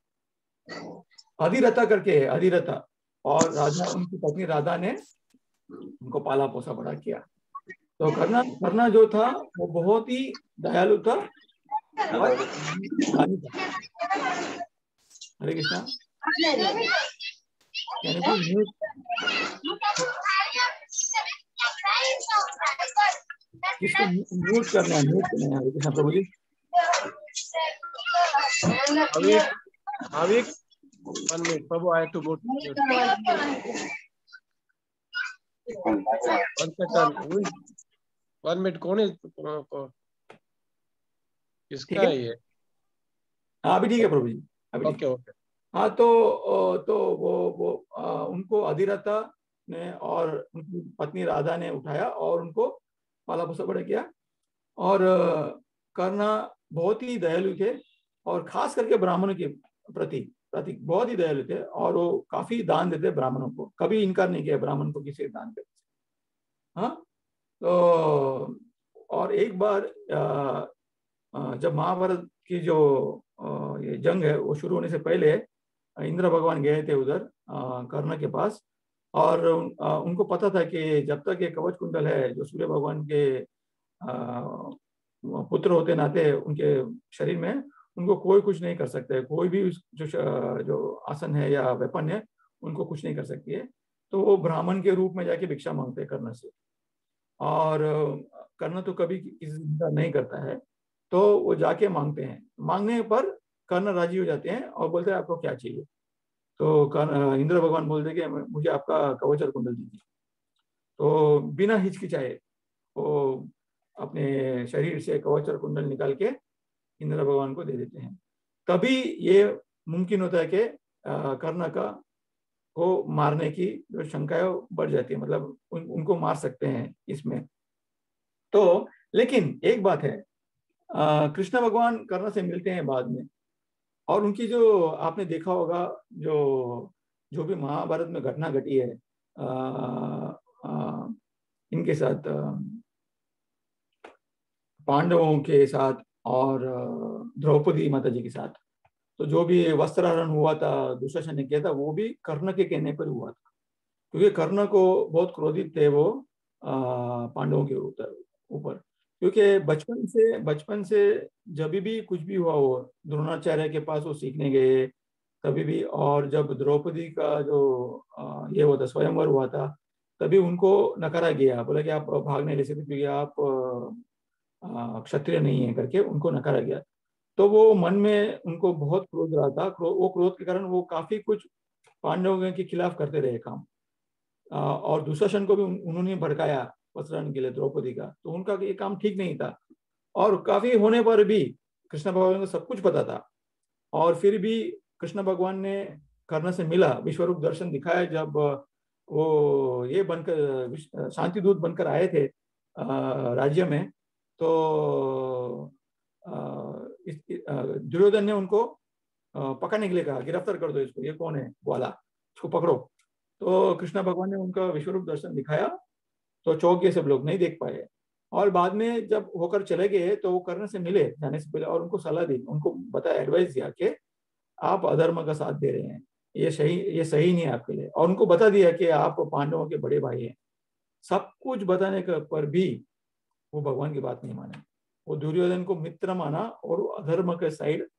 अधिरथा करके, अधिरथा और राधा, उनकी पत्नी राधा ने उनको पाला पोसा बड़ा किया। तो कर्ण जो था वो बहुत ही दयालु था और दानी था। हरे कृष्णा। यानी कि किसको म्यूट करना है? म्यूट करना है। हरे कृष्णा प्रभु जी।
Avik, 1 minute, Prabhu, I have to go to mute. 1 second. 1 minute. कौन है? किसका है ये?
अभी ठीक है प्रभु जी, अभी
ओके ओके।
हाँ, तो वो उनको अधिरथा ने और उनकी पत्नी राधा ने उठाया और उनको पाला पोसा बड़ा किया। और कर्ण बहुत ही दयालु थे और खास करके ब्राह्मणों के प्रति बहुत ही दयालु थे, और वो काफी दान देते ब्राह्मणों को, कभी इनकार नहीं किया ब्राह्मण को किसी दान देने से। हाँ, तो और एक बार जब महाभारत की जो ये जंग है वो शुरू होने से पहले इंद्र भगवान गए थे उधर कर्ण के पास, और उनको पता था कि जब तक ये कवच कुंडल है जो सूर्य भगवान के पुत्र होते नाते उनके शरीर में, उनको कोई कुछ नहीं कर सकता है। कोई भी जो आसन है या वेपन है उनको कुछ नहीं कर सकती है। तो वो ब्राह्मण के रूप में जाके भिक्षा मांगते हैं कर्ण से, और कर्ण तो कभी किसी से नहीं करता है, तो वो जाके मांगते हैं। मांगने पर कर्ण राजी हो जाते हैं और बोलते हैं आपको क्या चाहिए। तो इंद्र भगवान बोलते कि मुझे आपका कवच और कुंडल दीजिए। तो बिना हिचकिचाए वो अपने शरीर से कवच और कुंडल निकाल के इंद्र भगवान को दे देते हैं। तभी ये मुमकिन होता है कि कर्ण को मारने की जो शंकाएं बढ़ जाती है, मतलब उनको मार सकते हैं इसमें। तो लेकिन एक बात है, कृष्ण भगवान कर्ण से मिलते हैं बाद में, और उनकी जो आपने देखा होगा जो भी महाभारत में घटना घटी है इनके साथ, पांडवों के साथ और द्रौपदी माता जी के साथ, तो जो भी वस्त्रहरण हुआ था दुशासन ने किया था, वो भी कर्ण के कहने पर हुआ था, क्योंकि कर्ण को बहुत क्रोधित थे वो पांडवों के ऊपर। क्योंकि बचपन से जब भी कुछ भी हुआ, वो द्रोणाचार्य के पास वो सीखने गए तभी भी, और जब द्रौपदी का जो ये हुआ था स्वयंवर हुआ था, तभी उनको नकारा गया, बोला कि आप भाग नहीं ले सकते क्योंकि आप क्षत्रिय नहीं है करके उनको नकारा गया। तो वो मन में उनको बहुत क्रोध रहा था। वो क्रोध के कारण वो काफी कुछ पांडवों के खिलाफ करते रहे काम, और दुशासन को भी उन्होंने भड़काया वस्त्राहरण के लिए द्रौपदी का, तो उनका ये काम ठीक नहीं था। और काफी होने पर भी कृष्ण भगवान को सब कुछ पता था, और फिर भी कृष्ण भगवान ने कर्ण से मिला, विश्वरूप दर्शन दिखाया, जब वो ये बनकर शांति दूत बनकर आए थे राज्य में। तो दुर्योधन ने उनको पकड़ने के लिए कहा, गिरफ्तार कर दो इसको, ये कौन है ग्वाला, इसको पकड़ो। तो कृष्ण भगवान ने उनका विश्वरूप दर्शन दिखाया, तो चौंक गए सब लोग, नहीं देख पाए। और बाद में जब होकर चले गए तो वो कर्ण से मिले जाने से पहले, और उनको सलाह दी, उनको बताया, एडवाइस दिया कि आप अधर्म का साथ दे रहे हैं, ये सही नहीं है आपके लिए। और उनको बता दिया कि आप पांडवों के बड़े भाई हैं। सब कुछ बताने पर भी वो भगवान की बात नहीं माने, वो दुर्योधन को मित्र माना और अधर्म के साइड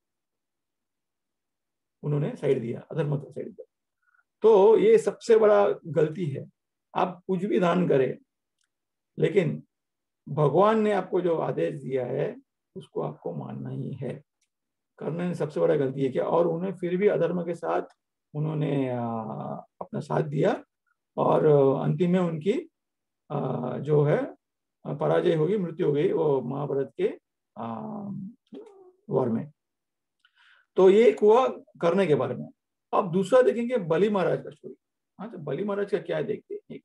उन्होंने साइड दिया, अधर्म का साइड दिया। तो ये सबसे बड़ा गलती है। आप कुछ भी दान करें, लेकिन भगवान ने आपको जो आदेश दिया है उसको आपको मानना ही है। करने सबसे बड़ा गलती है क्या, और उन्हें फिर भी अधर्म के साथ उन्होंने अपना साथ दिया, और अंतिम में उनकी जो है पराजय होगी, मृत्यु हो गई वो महाभारत के वॉर में। तो ये हुआ करने के बारे में। अब दूसरा देखेंगे बलि महाराज का स्टोरी। हाँ, तो बलि महाराज का क्या देखते हैं।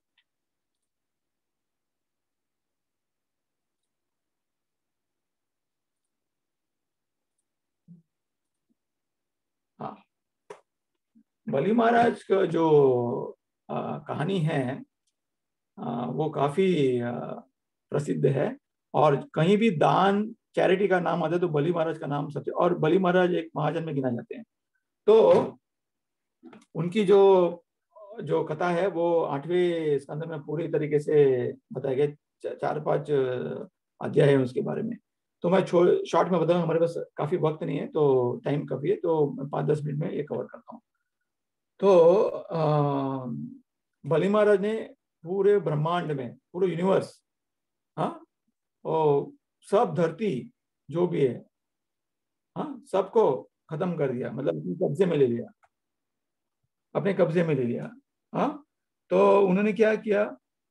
हाँ, बलि महाराज का जो कहानी है वो काफी प्रसिद्ध है, और कहीं भी दान चैरिटी का नाम आता है तो बलि महाराज का नाम सबसे, और बलि महाराज एक महाजन में गिना जाते हैं। तो उनकी जो जो कथा है वो 8वें स्कंद में पूरी तरीके से बताया गया, 4-5 अध्याय है उसके बारे में। तो मैं शॉर्ट में बताऊंगा, हमारे पास काफी वक्त नहीं है, तो टाइम काफी है, तो 5-10 मिनट में ये कवर करता हूँ। तो बलि महाराज ने पूरे ब्रह्मांड में, पूरे यूनिवर्स, हाँ, और सब धरती जो भी है, हाँ, सबको खत्म कर दिया, मतलब अपने कब्जे में ले लिया, अपने कब्जे में ले लिया। हाँ, तो उन्होंने क्या किया,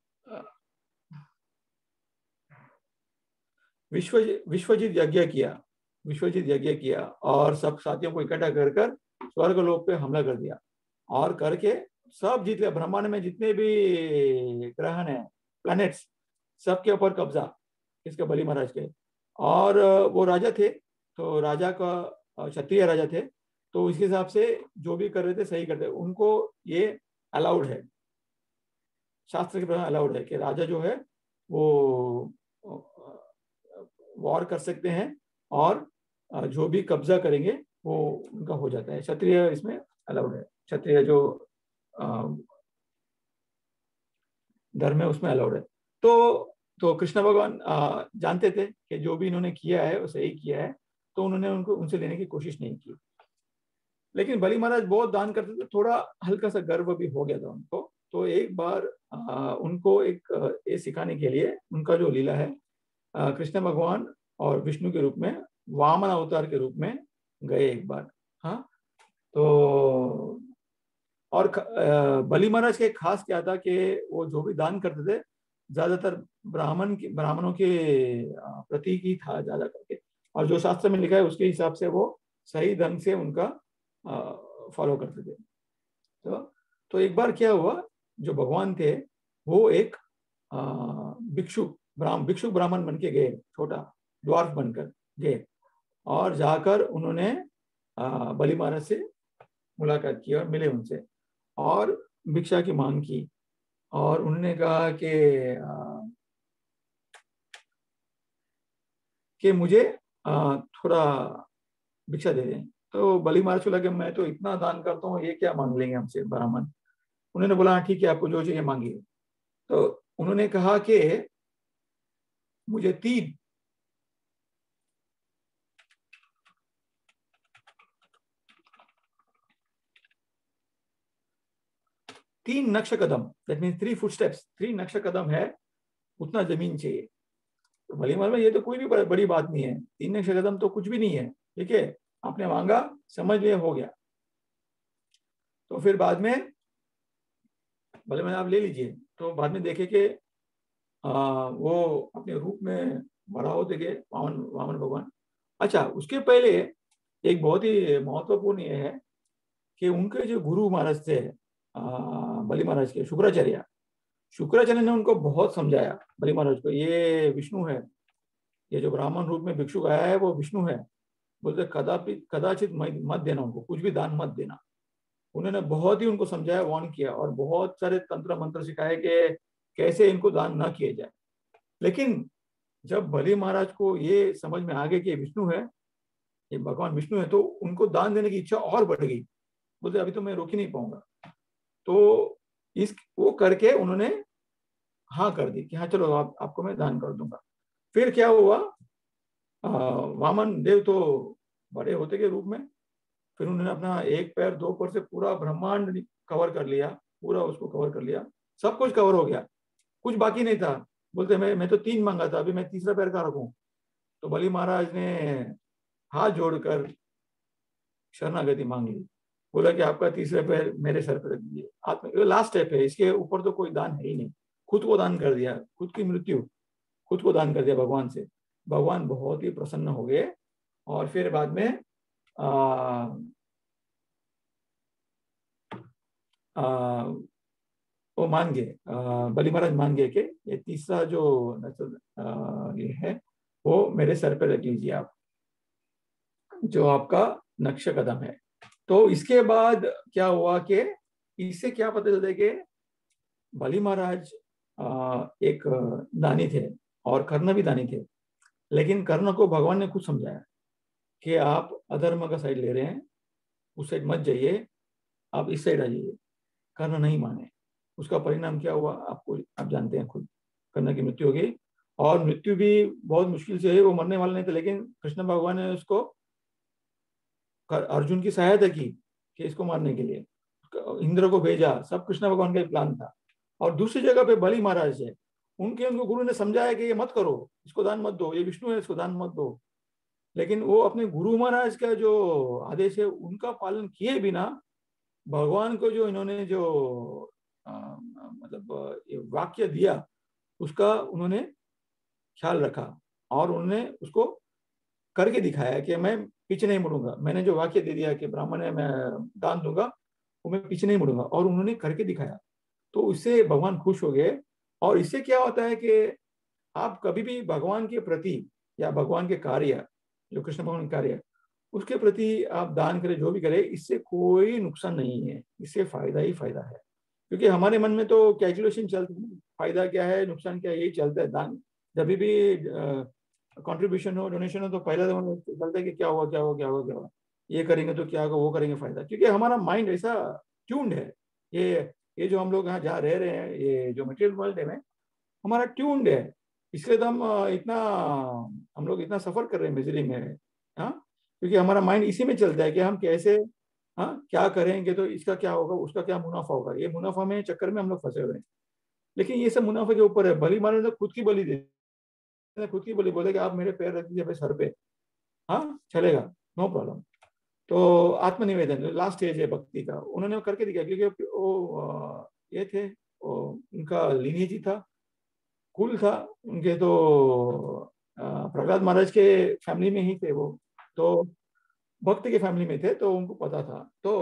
विश्वजित यज्ञ किया, विश्वजित यज्ञ किया, और सब साथियों को इकट्ठा कर कर स्वर्ग लोक पे हमला कर दिया, और करके सब जीत लिया। ब्रह्मांड में जितने भी ग्रह हैं, प्लैनेट्स, सबके ऊपर कब्जा इसके बलि महाराज के। और वो राजा थे, तो राजा का क्षत्रिय राजा थे, तो इसके हिसाब से जो भी कर रहे थे सही करते, उनको ये अलाउड है, शास्त्र के प्रकार अलाउड है कि राजा जो है वो वॉर कर सकते हैं, और जो भी कब्जा करेंगे वो उनका हो जाता है। क्षत्रिय इसमें अलाउड है, क्षत्रिय जो धर्म है उसमें अलाउड है। तो कृष्ण भगवान जानते थे कि जो भी इन्होंने किया है वो सही किया है, तो उन्होंने उनको उनसे लेने की कोशिश नहीं की। लेकिन बलि महाराज बहुत दान करते थे, थोड़ा हल्का सा गर्व भी हो गया था उनको। तो एक बार उनको एक ये सिखाने के लिए उनका जो लीला है, कृष्ण भगवान और विष्णु के रूप में, वामन अवतार के रूप में गए एक बार। हाँ, तो और बलि महाराज का एक खास क्या था कि वो जो भी दान करते थे ज्यादातर ब्राह्मणों के प्रतीक ही था ज्यादा करके, और जो शास्त्र में लिखा है उसके हिसाब से वो सही ढंग से उनका फॉलो करते थे। तो एक बार क्या हुआ, जो भगवान थे वो एक भिक्षु ब्राह्मण बन के गए, छोटा ड्वार्फ बनकर गए, और जाकर उन्होंने बलि महाराज से मुलाकात की और मिले उनसे, और भिक्षा की मांग की, और उन्होंने कहा कि मुझे थोड़ा भिक्षा दे दें। तो बलि महाराज को लगे मैं तो इतना दान करता हूँ, ये क्या मांग लेंगे हमसे ब्राह्मण। उन्होंने बोला हाँ ठीक है, आपको जो चाहिए मांगिए। तो उन्होंने कहा कि मुझे 3 नक्श कदम, दैट मीन्स 3 फुटस्टेप्स, 3 नक्श कदम है उतना जमीन चाहिए। तो भली मालूम ये तो कोई भी बड़ी बात नहीं है, 3 नक्श कदम तो कुछ भी नहीं है, ठीक है, आपने मांगा, समझ लिया, हो गया। तो फिर बाद में भले मैंने आप ले लीजिए। तो बाद में देखे कि वो अपने रूप में बड़ा होते गए वामन भगवान। अच्छा, उसके पहले एक बहुत ही महत्वपूर्ण ये है कि उनके जो गुरु महाराज थे बलि महाराज के, शुक्राचार्य ने उनको बहुत समझाया बलि महाराज को, ये विष्णु है, ये जो ब्राह्मण रूप में भिक्षुक आया है वो विष्णु है, बोलते कदाचित मत देना, उनको कुछ भी दान मत देना। उन्होंने बहुत ही उनको समझाया, वार्न किया, और बहुत सारे तंत्र मंत्र सिखाए कि कैसे इनको दान ना किए जाए। लेकिन जब बलि महाराज को ये समझ में आ गया कि ये विष्णु है, ये भगवान विष्णु है, तो उनको दान देने की इच्छा और बढ़ गई। बोलते अभी तो मैं रोक ही नहीं पाऊंगा। तो वो करके उन्होंने हाँ कर दी कि हाँ चलो आपको मैं दान कर दूंगा। फिर क्या हुआ, वामन देव तो बड़े होते के रूप में, फिर उन्होंने अपना एक पैर दो पैर से पूरा ब्रह्मांड कवर कर लिया, पूरा उसको कवर कर लिया, सब कुछ कवर हो गया, कुछ बाकी नहीं था। बोलते मैं तो 3 मांगा था, अभी मैं तीसरा पैर का रखूं। तो बलि महाराज ने हाथ जोड़कर शरणागति मांग ली, बोला कि आपका तीसरा पैर मेरे सर पर रख दीजिए, आत्म लास्ट स्टेप है, इसके ऊपर तो कोई दान है ही नहीं। खुद को दान कर दिया, खुद की मृत्यु खुद को दान कर दिया भगवान से। भगवान बहुत ही प्रसन्न हो गए और फिर बाद में आ, आ, वो मान गए, बलि महाराज मान गए कि ये तीसरा जो ये है वो मेरे सर पे रख लीजिए आप, जो आपका नक्श कदम है। तो इसके बाद क्या हुआ कि इससे क्या पता चलता है कि बलि महाराज एक दानी थे और कर्ण भी दानी थे, लेकिन कर्ण को भगवान ने कुछ समझाया कि आप अधर्म का साइड ले रहे हैं, उस साइड मत जाइए, आप इस साइड आ जाइए। कर्ण नहीं माने, उसका परिणाम क्या हुआ आप जानते हैं खुद, कर्ण की मृत्यु हो गई। और मृत्यु भी बहुत मुश्किल से है, वो मरने वाले नहीं थे, लेकिन कृष्ण भगवान ने उसको अर्जुन की सहायता की कि इसको मारने के लिए इंद्र को भेजा, सब कृष्ण भगवान का एक प्लान था। और दूसरी जगह पे बलि महाराज है, उनको गुरु ने समझाया कि ये मत करो, इसको दान मत दो, ये विष्णु है, इसको दान मत दो। लेकिन वो अपने गुरु महाराज का जो आदेश है उनका पालन किए बिना भगवान को जो इन्होंने जो मतलब ये वाक्य दिया उसका उन्होंने ख्याल रखा और उन्होंने उसको करके दिखाया कि मैं पीछे नहीं मुड़ूंगा, मैंने जो वाक्य दे दिया कि ब्राह्मण है मैं दान दूंगा, वो मैं पीछे नहीं मुड़ूंगा, और उन्होंने करके दिखाया। तो उससे भगवान खुश हो गए। और इससे क्या होता है कि आप कभी भी भगवान के प्रति या भगवान के कार्य, जो कृष्ण भगवान के कार्य उसके प्रति आप दान करें, जो भी करें, इससे कोई नुकसान नहीं है, इससे फायदा ही फायदा है। क्योंकि हमारे मन में तो कैलकुलेशन चलती है, फायदा क्या है नुकसान क्या है, यही चलता है। दान जब भी कंट्रीब्यूशन हो, डोनेशन हो, तो पहला तो चलता है कि क्या हुआ क्या हुआ क्या हुआ क्या हुआ, ये करेंगे तो क्या होगा, वो करेंगे फायदा। क्योंकि हमारा माइंड ऐसा ट्यून्ड है, ये जो हम लोग यहाँ जहाँ रह रहे हैं, ये जो मटेरियल वर्ल्ड है में हमारा ट्यून्ड है, इसलिए तो हम लोग इतना सफर कर रहे हैं मिजरी में। हाँ, क्योंकि हमारा माइंड इसी में चलता है कि हम कैसे, हाँ क्या करेंगे तो इसका क्या होगा, उसका क्या मुनाफा होगा, ये मुनाफा में चक्कर में हम लोग फंसे हुए हैं। लेकिन ये सब मुनाफे के ऊपर है। बलि महाराज ने खुद की बलि दे, खुद की बलि, बोले कि आप मेरे पैर रख दीजिए सर पे, हाँ चलेगा, नो प्रॉब्लम। तो आत्मनिवेदन लास्ट स्टेज है भक्ति का, उन्होंने करके दिखाया। क्योंकि वो ये थे, उनका लीनियज ही था, कुल था उनके, तो प्रहलाद महाराज के फैमिली में ही थे वो, तो भक्त के फैमिली में थे, तो उनको पता था। तो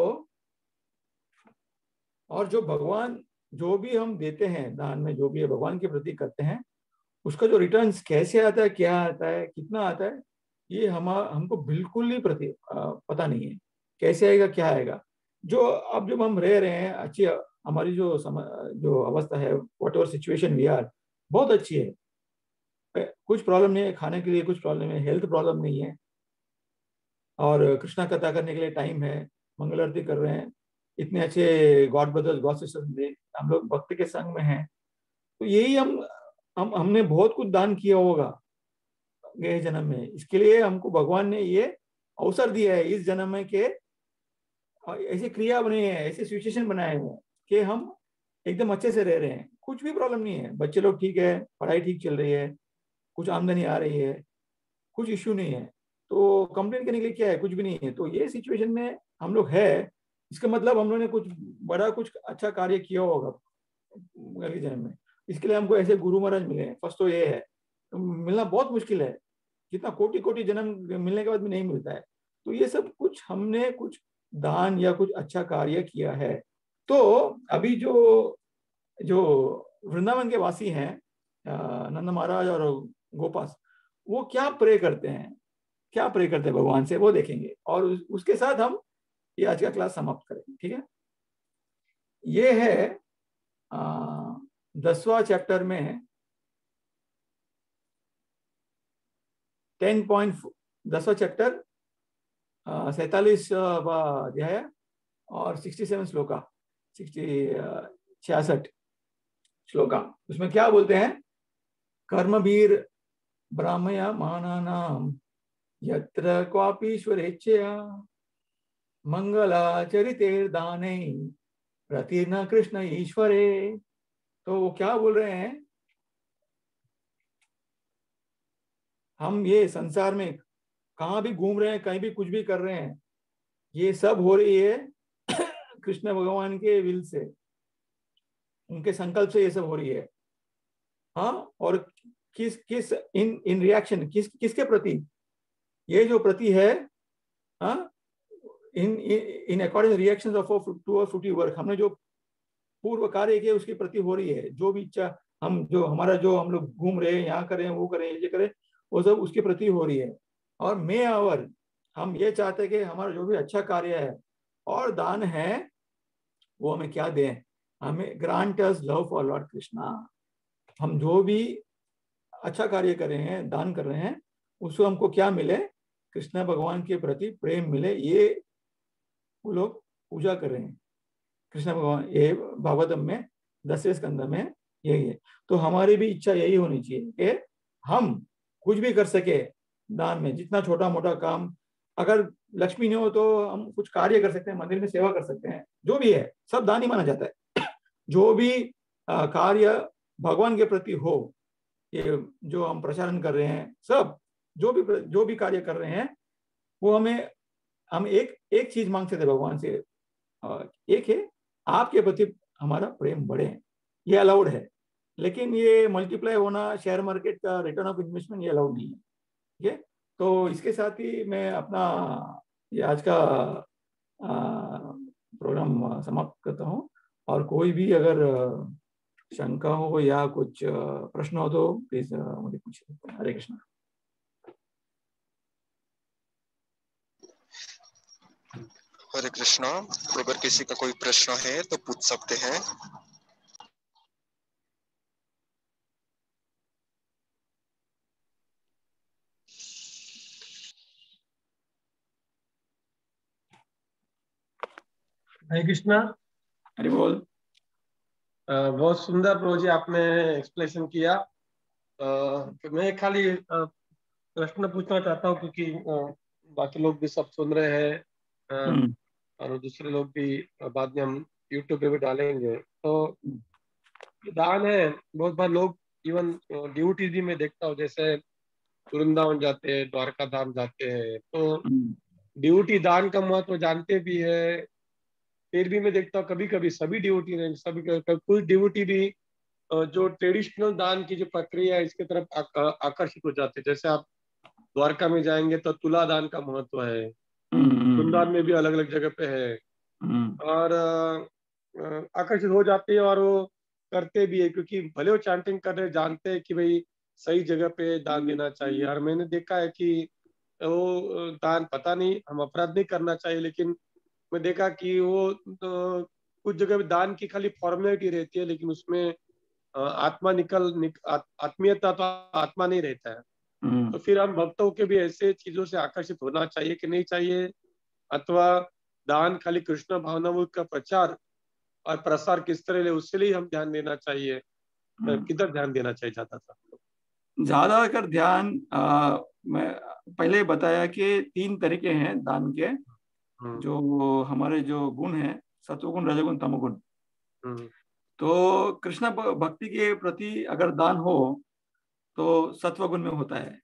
और जो भगवान, जो भी हम देते हैं दान में, जो भी है भगवान के प्रति करते हैं, उसका जो रिटर्न कैसे आता है, क्या आता है, कितना आता है, ये हमको बिल्कुल ही पता नहीं है, कैसे आएगा क्या आएगा। जो अब जब हम रह रहे हैं, अच्छी हमारी जो अवस्था है, whatever situation we are, बहुत अच्छी है, कुछ प्रॉब्लम नहीं है, खाने के लिए कुछ प्रॉब्लम है, हेल्थ प्रॉब्लम नहीं है, और कृष्णा कथा करने के लिए टाइम है, मंगल आरती कर रहे हैं, इतने अच्छे गॉड ब्रदर्स गॉड सिस्टर्स, हम लोग भक्त के संग में हैं। तो यही हमने बहुत कुछ दान किया होगा गए जन्म में, इसके लिए हमको भगवान ने ये अवसर दिया है इस जन्म में के ऐसी क्रिया बनी है, ऐसे सिचुएशन बनाए हैं कि हम एकदम अच्छे से रह रहे हैं, कुछ भी प्रॉब्लम नहीं है, बच्चे लोग ठीक है, पढ़ाई ठीक चल रही है, कुछ आमदनी आ रही है, कुछ इश्यू नहीं है। तो कंप्लेन करने के लिए क्या है, कुछ भी नहीं है। तो ये सिचुएशन में हम लोग है, इसका मतलब हम लोग ने कुछ बड़ा कुछ अच्छा कार्य किया होगा अगले जन्म में, इसके लिए हमको ऐसे गुरु महाराज मिले हैं। फर्स्ट तो ये है, तो मिलना बहुत मुश्किल है, कितना कोटि कोटि जन्म मिलने के बाद भी नहीं मिलता है। तो ये सब कुछ हमने कुछ दान या कुछ अच्छा कार्य किया है। तो अभी जो जो वृंदावन के वासी हैं, नंद महाराज और गोपास, वो क्या प्रे करते हैं, क्या प्रे करते हैं भगवान से, वो देखेंगे। और उसके साथ हम ये आज का क्लास समाप्त करेंगे, ठीक है। ये है 10वां चैप्टर में 10.10वां चैप्टर 47वां अध्याय और 67 श्लोका 66 श्लोका, उसमें क्या बोलते हैं, कर्मभीर ब्राह्मया मानानाम यत्र क्वापीश्वरेच्छया मंगलाचरितेर्दाने रतिर्न कृष्ण ईश्वरे। तो वो क्या बोल रहे हैं, हम ये संसार में कहाँ भी घूम रहे हैं, कहीं भी कुछ भी कर रहे हैं, ये सब हो रही है कृष्ण भगवान के विल से, उनके संकल्प से ये सब हो रही है। हाँ, और किस किस इन रिएक्शन किसके प्रति, ये जो प्रति है, हाँ, in according reactions of to और फ्रूटी वर्क, हमने जो पूर्व कार्य किए उसके प्रति हो रही है। जो भी इच्छा हम, जो हमारा, जो हम लोग घूम रहे हैं, यहाँ करें, वो करें, ये करें, वो सब उसके प्रति हो रही है। और मैं और हम ये चाहते हैं कि हमारा जो भी अच्छा कार्य है और दान है, वो हमें क्या दें, हमें grant us love for lord Krishna. हम जो भी अच्छा कार्य कर रहे हैं, दान कर रहे हैं, उसको हमको क्या मिले, कृष्ण भगवान के प्रति प्रेम मिले, ये वो लोग पूजा कर रहे हैं कृष्ण भगवान। ये भागवतम में 10वें स्कंद में यही है। तो हमारी भी इच्छा यही होनी चाहिए कि हम कुछ भी कर सके दान में, जितना छोटा मोटा काम, अगर लक्ष्मी नहीं हो तो हम कुछ कार्य कर सकते हैं, मंदिर में सेवा कर सकते हैं, जो भी है सब दान ही माना जाता है। जो भी कार्य भगवान के प्रति हो, ये जो हम प्रचारण कर रहे हैं, सब जो भी कार्य कर रहे हैं, वो हम एक चीज मांग सकते हैं भगवान से, एक है आपके प्रति हमारा प्रेम बढ़े, ये अलाउड है। लेकिन ये मल्टीप्लाई होना, शेयर मार्केट का रिटर्न ऑफ इन्वेस्टमेंट, ये अलाउड नहीं है। ठीक है, तो इसके साथ ही मैं अपना ये आज का प्रोग्राम समाप्त करता हूँ। और कोई भी अगर शंका हो या कुछ प्रश्न हो तो प्लीज मुझे पूछिए। हरे कृष्णा।
हरे कृष्णा। अगर किसी का कोई प्रश्न है तो पूछ सकते हैं।
हरे कृष्णा।
हरि बोल।
बहुत सुंदर प्रभु जी आपने एक्सप्लेनेशन किया। मैं खाली प्रश्न पूछना चाहता हूँ, क्योंकि बाकी लोग भी सब सुन रहे हैं और दूसरे लोग भी बाद में हम यूट्यूब पे भी डालेंगे। तो दान है, बहुत बार लोग इवन ड्यूटी भी मैं देखता हूँ, जैसे वृंदावन जाते हैं, द्वारका धाम जाते हैं, तो ड्यूटी दान का महत्व जानते भी है, फिर भी मैं देखता हूँ कभी कभी सभी ड्यूटी नहीं, सभी कुछ ड्यूटी भी जो ट्रेडिशनल दान की जो प्रक्रिया है इसके तरफ आकर्षित हो जाते हैं। जैसे आप द्वारका में जाएंगे तो तुला दान का महत्व है, वृंदावन में भी अलग अलग जगह पे है, और आकर्षित हो जाते हैं और वो करते भी है, क्योंकि भले वो चैंटिंग कर रहे, जानते हैं कि भाई सही जगह पे दान देना चाहिए। और मैंने देखा है कि वो दान, पता नहीं, हम अपराध नहीं करना चाहिए, लेकिन मैं देखा कि वो कुछ जगह पे दान की खाली फॉर्मेलिटी रहती है, लेकिन उसमें आत्मा आत्मीयता तो आत्मा नहीं रहता है। तो फिर हम भक्तों के भी ऐसे चीजों से आकर्षित होना चाहिए कि नहीं चाहिए, अथवा दान खाली कृष्ण भावनामृत का प्रचार और प्रसार किस तरह ले, उससे लिए हम ध्यान देना चाहिए, किधर ध्यान देना चाहिए ज्यादा था?
ज्यादातर ध्यान मैं पहले बताया कि 3 तरीके हैं दान के। जो हमारे जो गुण हैं, सत्वगुण, रजोगुण, तमोगुण। तो कृष्ण भक्ति के प्रति अगर दान हो तो सत्वगुण में होता है,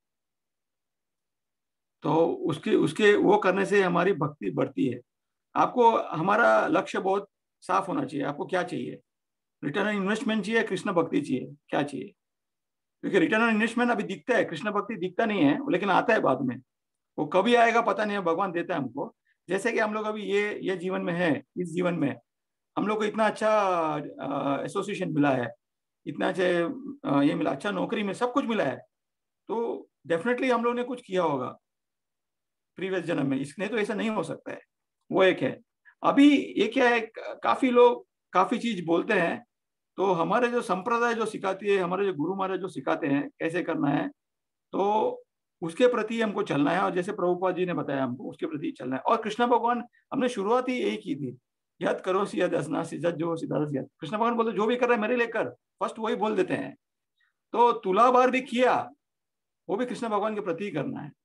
तो उसके उसके वो करने से हमारी भक्ति बढ़ती है। आपको हमारा लक्ष्य बहुत साफ होना चाहिए। आपको क्या चाहिए, रिटर्न ऑन इन्वेस्टमेंट चाहिए, कृष्ण भक्ति चाहिए, क्या चाहिए? क्योंकि रिटर्न ऑन इन्वेस्टमेंट अभी दिखता है, कृष्ण भक्ति दिखता नहीं है, लेकिन आता है बाद में। वो कभी आएगा पता नहीं है, भगवान देता है हमको। जैसे कि हम लोग अभी ये जीवन में है, इस जीवन में हम लोग को इतना अच्छा एसोसिएशन मिला है, इतना अच्छे ये मिला, अच्छा नौकरी में सब कुछ मिला है, तो डेफिनेटली हम लोग ने कुछ किया होगा प्रीवियस जन्म में, इसलिए तो ऐसा नहीं हो सकता है। वो एक है। अभी ये क्या है, काफी लोग काफी चीज बोलते हैं, तो हमारे जो संप्रदाय जो सिखाती है, हमारे जो गुरु महाराज जो सिखाते हैं कैसे करना है, तो उसके प्रति हमको चलना है। और जैसे प्रभुपाद जी ने बताया हमको, उसके प्रति चलना है। और कृष्ण भगवान, हमने शुरुआत ही यही की थी, यद करो सी यद असनासी, जद जो सिद्धार्थ। कृष्ण भगवान बोलते जो भी कर रहा है मेरे लिए कर, फर्स्ट वही बोल देते हैं। तो तुलाभार भी किया, वो भी कृष्ण भगवान के प्रति करना है।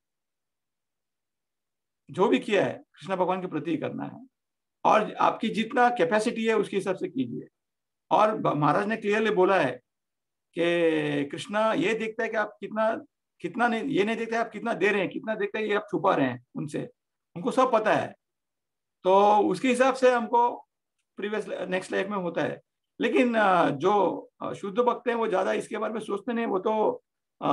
जो भी किया है कृष्ण भगवान के प्रति करना है, और आपकी जितना कैपेसिटी है उसके हिसाब से कीजिए। और महाराज ने क्लियरली बोला है कि कृष्णा ये देखता है कि आप कितना कितना नहीं, ये नहीं देखता है आप कितना दे रहे हैं, कितना देखता है ये आप छुपा रहे हैं उनसे, उनको सब पता है। तो उसके हिसाब से हमको प्रीवियस नेक्स्ट लाइफ में होता है। लेकिन जो शुद्ध भक्त हैं वो ज्यादा इसके बारे में सोचते नहीं, वो तो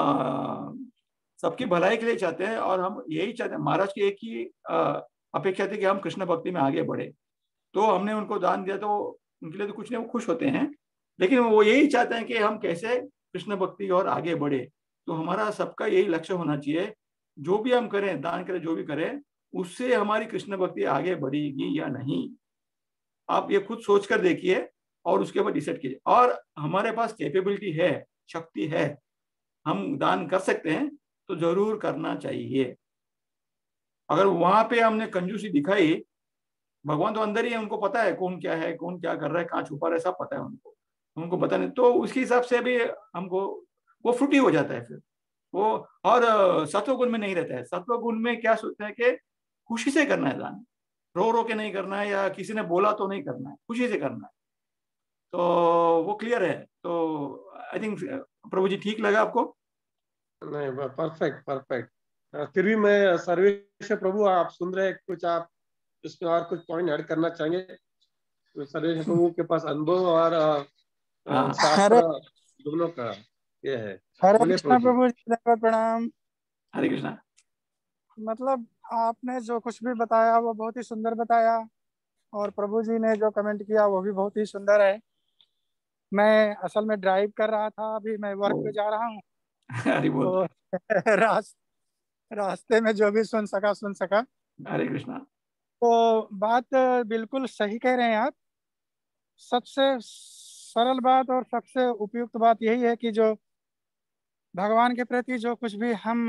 सबकी भलाई के लिए चाहते हैं। और हम यही चाहते हैं, महाराज की एक ही अपेक्षा थी कि हम कृष्ण भक्ति में आगे बढ़े। तो हमने उनको दान दिया, तो उनके लिए तो कुछ नहीं, वो खुश होते हैं। लेकिन वो यही चाहते हैं कि हम कैसे कृष्ण भक्ति और आगे बढ़े। तो हमारा सबका यही लक्ष्य होना चाहिए, जो भी हम करें, दान करें, जो भी करें, उससे हमारी कृष्ण भक्ति आगे बढ़ेगी या नहीं। आप ये खुद सोच कर देखिए और उसके बाद डिसाइड कीजिए। और हमारे पास कैपेबिलिटी है, शक्ति है, हम दान कर सकते हैं, तो जरूर करना चाहिए। अगर वहां पे हमने कंजूसी दिखाई, भगवान तो अंदर ही है, उनको पता है कौन क्या है, कौन क्या कर रहा है, कहाँ छुपा रहा है, सब पता है उनको, उनको पता नहीं। तो उसके हिसाब से भी हमको वो फ्रूटी हो जाता है फिर वो। और सत्व गुण में नहीं रहता है। सत्व गुण में क्या सोचते हैं कि खुशी से करना है दान, रो रो के नहीं करना है, या किसी ने बोला तो नहीं करना है, खुशी से करना है। तो वो क्लियर है। तो आई थिंक प्रभु जी ठीक लगा आपको?
नहीं, परफेक्ट परफेक्ट। फिर भी मैं सर्वेश प्रभु, आप सुन रहे हैं कुछ, आप इसमें और कुछ पॉइंट ऐड करना चाहेंगे? तो सर्वेश प्रभु के पास अनुभव और
हाँ,
शास्त्र दोनों का ये है।
हरे
बोलिए
कृष्णा
प्रभु जी।
प्रभु जी, दंडवत प्रणाम।
हरे कृष्णा।
मतलब आपने जो कुछ भी बताया वो बहुत ही सुंदर बताया, और प्रभु जी ने जो कमेंट किया वो भी बहुत ही सुंदर है। मैं असल में ड्राइव कर रहा था, अभी मैं वर्क पे जा रहा हूँ।
हरि बोल।
तो रास्ते में जो भी सुन सका।
हरे कृष्णा।
तो बात बिल्कुल सही कह रहे हैं आप। सबसे सरल बात और सबसे उपयुक्त बात यही है कि जो भगवान के प्रति जो कुछ भी हम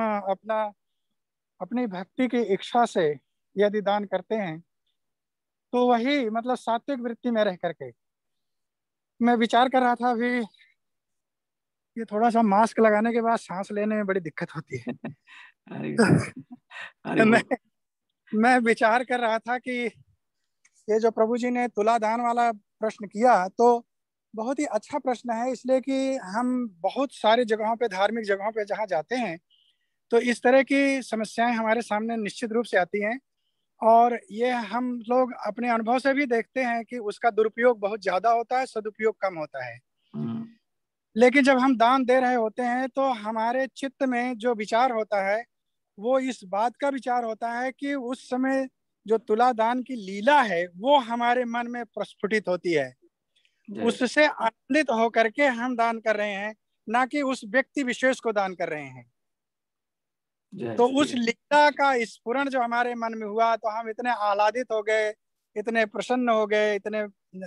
अपनी भक्ति की इच्छा से यदि दान करते हैं, तो वही मतलब सात्विक वृत्ति में रह करके। मैं विचार कर रहा था अभी, ये थोड़ा सा मास्क लगाने के बाद सांस लेने में बड़ी दिक्कत होती है।
हरे कृष्णा। हरि
मैं
बोल।
मैं विचार कर रहा था कि ये जो प्रभु जी ने तुलादान वाला प्रश्न किया, तो बहुत ही अच्छा प्रश्न है। इसलिए कि हम बहुत सारी जगहों पे, धार्मिक जगहों पे जहाँ जाते हैं, तो इस तरह की समस्याएं हमारे सामने निश्चित रूप से आती हैं। और ये हम लोग अपने अनुभव से भी देखते हैं कि उसका दुरुपयोग बहुत ज्यादा होता है, सदुपयोग कम होता है। लेकिन जब हम दान दे रहे होते हैं, तो हमारे चित्त में जो विचार होता है वो इस बात का विचार होता है कि उस समय जो तुला दान की लीला है वो हमारे मन में प्रस्फुटित होती है। उससे आनंदित होकर के हम दान कर रहे हैं, ना कि उस व्यक्ति विशेष को दान कर रहे हैं। तो उस लीला का स्फुरण जो हमारे मन में हुआ, तो हम इतने आह्लादित हो गए, इतने प्रसन्न हो गए, इतने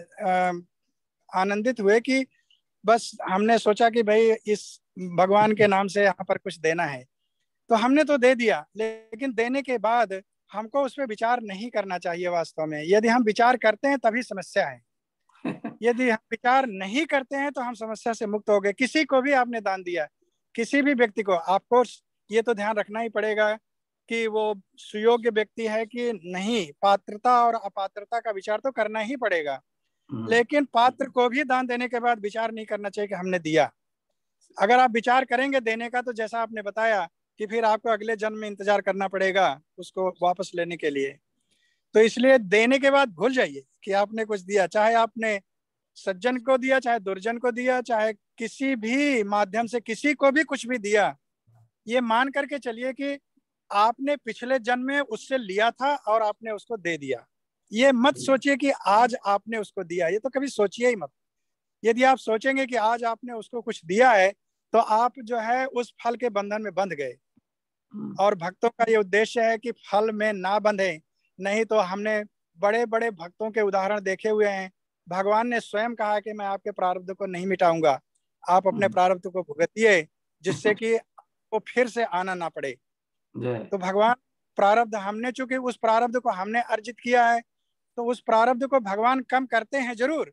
आनंदित हुए कि बस हमने सोचा कि भाई इस भगवान के नाम से यहाँ पर कुछ देना है। तो हमने तो दे दिया, लेकिन देने के बाद हमको उस पर विचार नहीं करना चाहिए। वास्तव में यदि हम विचार करते हैं तभी समस्या है। यदि हम विचार नहीं करते हैं तो हम समस्या से मुक्त हो गए। किसी को भी आपने दान दिया, किसी भी व्यक्ति को, आपको ये तो ध्यान रखना ही पड़ेगा कि वो सुयोग्य व्यक्ति है कि नहीं। पात्रता और अपात्रता का विचार तो करना ही पड़ेगा, लेकिन पात्र को भी दान देने के बाद विचार नहीं करना चाहिए कि हमने दिया। अगर आप विचार करेंगे देने का, तो जैसा आपने बताया कि फिर आपको अगले जन्म में इंतजार करना पड़ेगा उसको वापस लेने के लिए। तो इसलिए देने के बाद भूल जाइए कि आपने कुछ दिया, चाहे आपने सज्जन को दिया, चाहे दुर्जन को दिया, चाहे किसी भी माध्यम से किसी को भी कुछ भी दिया। ये मान करके चलिए कि आपने पिछले जन्म में उससे लिया था और आपने उसको दे दिया। ये मत सोचिए कि आज आपने उसको दिया, ये तो कभी सोचिए ही मत। यदि आप सोचेंगे कि आज आपने उसको कुछ दिया है, तो आप जो है उस फल के बंधन में बंध गए। और भक्तों का ये उद्देश्य है कि फल में ना बंधे। नहीं तो हमने बड़े बड़े भक्तों के उदाहरण देखे हुए हैं। भगवान ने स्वयं कहा कि मैं आपके प्रारब्ध को नहीं मिटाऊंगा, आप अपने प्रारब्ध को भुगतिए, जिससे कि वो फिर से आना ना पड़े। तो भगवान प्रारब्ध, हमने चूंकि उस प्रारब्ध को हमने अर्जित किया है, तो उस प्रारब्ध को भगवान कम करते हैं जरूर,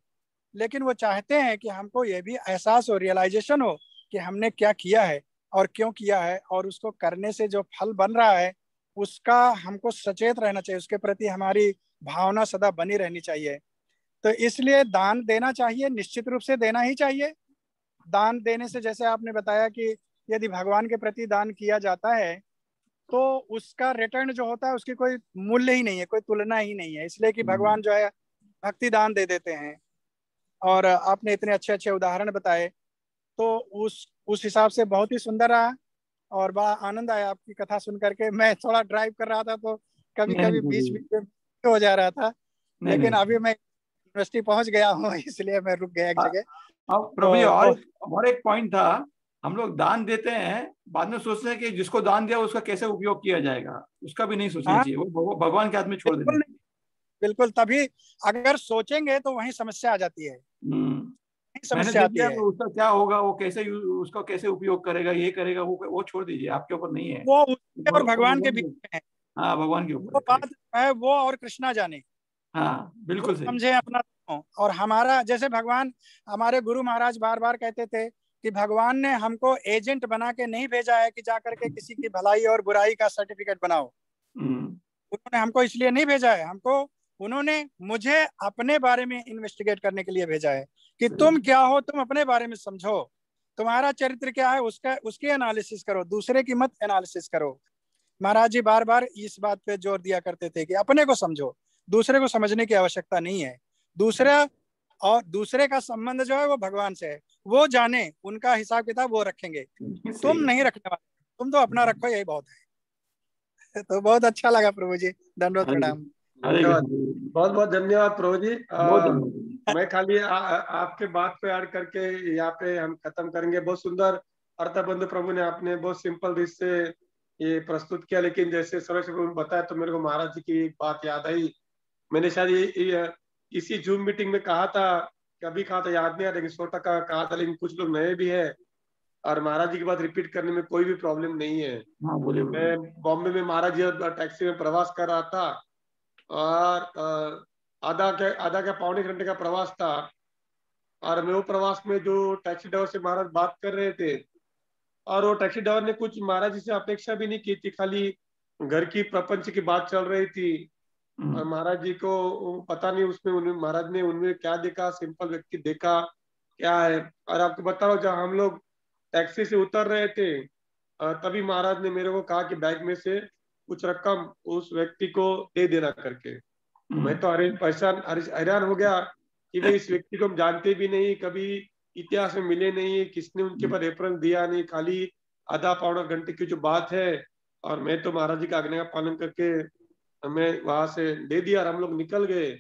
लेकिन वो चाहते हैं कि हमको ये भी एहसास हो, रियलाइजेशन हो कि हमने क्या किया है और क्यों किया है, और उसको करने से जो फल बन रहा है उसका हमको सचेत रहना चाहिए, उसके प्रति हमारी भावना सदा बनी रहनी चाहिए। तो इसलिए दान देना चाहिए, निश्चित रूप से देना ही चाहिए। दान देने से, जैसे आपने बताया कि यदि भगवान के प्रति दान किया जाता है तो उसका रिटर्न जो होता है उसकी कोई मूल्य ही नहीं है, कोई तुलना ही नहीं है, इसलिए कि भगवान जो है भक्ति दान दे देते हैं। और आपने इतने अच्छे अच्छे उदाहरण बताए, तो उस हिसाब से बहुत ही सुंदर रहा और बड़ा आनंद आया आपकी कथा सुन करके। मैं थोड़ा ड्राइव कर रहा था तो कभी कभी बीच बीच में हो जा रहा था, लेकिन अभी मैं यूनिवर्सिटी पहुंच गया हूँ इसलिए मैं रुक गया एक जगह।
अब प्रभु जी और एक पॉइंट था, हम लोग दान देते हैं, बाद में सोचते हैं कि जिसको दान दिया उसका कैसे उपयोग किया जाएगा, उसका भी नहीं सोचना चाहिए, वो भगवान के हाथ में छोड़ देना चाहिए।
बिल्कुल, तभी अगर सोचेंगे तो वहीं समस्या आ जाती है,
मैंने दे दिया तो उसका क्या होगा, वो कैसे उसका कैसे उपयोग करेगा, ये करेगा वो छोड़ दीजिए, आपके ऊपर नहीं है,
वो उसके और भगवान के बीच में है।
हाँ, भगवान के ऊपर
वो बात है, वो और कृष्णा जाने।
हाँ, बिल्कुल सही।
समझे अपना। और हमारा, जैसे भगवान, हमारे गुरु महाराज बार बार कहते थे कि भगवान ने हमको एजेंट बना के नहीं भेजा है कि जाकर के किसी की भलाई और बुराई का सर्टिफिकेट बनाओ। उन्होंने हमको इसलिए नहीं भेजा है, हमको उन्होंने मुझे अपने बारे में इन्वेस्टिगेट करने के लिए भेजा है कि तुम क्या हो, तुम अपने बारे में समझो, तुम्हारा चरित्र क्या है, उसकी एनालिसिस करो, दूसरे की मत एनालिसिस करो। महाराज जी बार बार इस बात पे जोर दिया करते थे कि अपने को समझो, दूसरे को समझने की आवश्यकता नहीं है। दूसरे का संबंध जो है वो भगवान से है, वो जाने, उनका हिसाब किताब वो रखेंगे, तुम नहीं रखने वाले, तुम तो अपना रखो, यही बहुत है। तो बहुत अच्छा लगा प्रभु जी, दंडवत प्रणाम।
बहुत बहुत धन्यवाद प्रभु जी। मैं खाली आपके बात पे ऐड करके यहाँ पे हम खत्म करेंगे। बहुत सुंदर अर्थबंधु प्रभु ने आपने बहुत सिंपल रीत से ये प्रस्तुत किया, लेकिन जैसे सरस प्रभु ने बताया तो मेरे को महाराज जी की एक बात याद आई। मैंने शायद इसी जूम मीटिंग में कहा था, कभी कहा था याद नहीं आ, लेकिन 100% कहा था, लेकिन कुछ लोग नए भी है और महाराज जी की बात रिपीट करने में कोई भी प्रॉब्लम नहीं है। मैं बॉम्बे में महाराज जी टैक्सी में प्रवास कर रहा था और आधा के पौने घंटे का प्रवास था, और मैं वो प्रवास में जो टैक्सी ड्राइवर से महाराज बात कर रहे थे, और वो टैक्सी ड्राइवर ने कुछ महाराज जी से अपेक्षा भी नहीं की थी, खाली घर की प्रपंच की बात चल रही थी। और महाराज जी को पता नहीं उसमें महाराज ने उनमें क्या देखा, सिंपल व्यक्ति देखा क्या है। और आपको बता रहा हूँ, जब हम लोग टैक्सी से उतर रहे थे तभी महाराज ने मेरे को कहा कि बैग में से कुछ रकम उस व्यक्ति को दे देना करके। तो मैं तो हैरान हो गया कि भाई इस व्यक्ति को हम जानते भी नहीं, कभी इतिहास में मिले नहीं, किसने उनके पर रेफरेंस दिया नहीं, खाली आधा पौना घंटे की जो बात है। और मैं तो महाराज जी का आज्ञा का पालन करके मैं वहां से दे दिया और हम लोग निकल गए।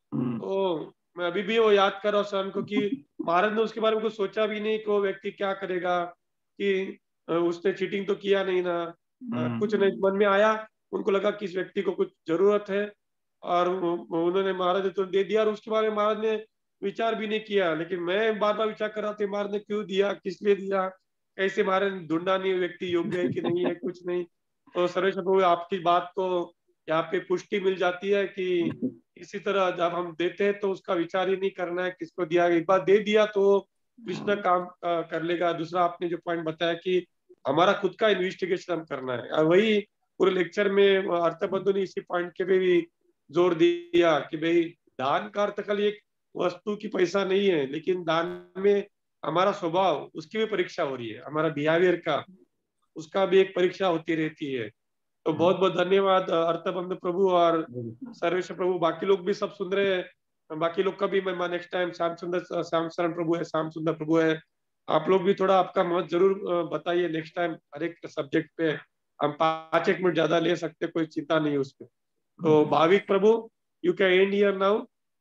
तो मैं अभी भी वो याद कर रहा हूँ शाम को कि महाराज ने उसके बारे में कुछ सोचा भी नहीं कि वो व्यक्ति क्या करेगा, कि उसने चीटिंग तो किया नहीं ना, कुछ नहीं मन में आया, उनको लगा कि इस व्यक्ति को कुछ जरूरत है और उन्होंने महाराज ने तो दे दिया, और उसके बारे में महाराज ने विचार भी नहीं किया। लेकिन मैं बार बार विचार कर रहा था महाराज ने क्यों दिया, किस लिए दिया, कैसे महाराज ने ढूंढा नहीं व्यक्ति योग्य है कि नहीं है, कुछ नहीं। तो सर्वेश्वर प्रभु आपकी बात को यहाँ पे पुष्टि मिल जाती है कि इसी तरह जब हम देते हैं तो उसका विचार ही नहीं करना है किसको दिया। एक बार दे दिया तो कृष्ण काम कर लेगा। दूसरा आपने जो पॉइंट बताया कि हमारा खुद का इन्वेस्टिगेशन हम करना है, और वही पूरे लेक्चर में अर्थबंधु ने इसी पॉइंट के पे भी जोर दिया कि भाई दान का अर्थ खाली एक वस्तु की पैसा नहीं है, लेकिन दान में हमारा स्वभाव, उसकी भी परीक्षा हो रही है, हमारा बिहेवियर का, उसका भी एक परीक्षा होती रहती है। तो बहुत बहुत धन्यवाद अर्थबंधु प्रभु और सर्वेश्वर प्रभु। बाकी लोग भी सब सुन रहे हैं, बाकी लोग का भी मैं नेक्स्ट टाइम श्याम शरण प्रभु है, श्याम सुंदर प्रभु है, आप लोग भी थोड़ा आपका मत जरूर बताइए नेक्स्ट टाइम हर एक सब्जेक्ट पे। हम 5-1 मिनट ज्यादा ले सकते, कोई चिंता नहीं उस पर। तो भाविक प्रभु, you can and hear now,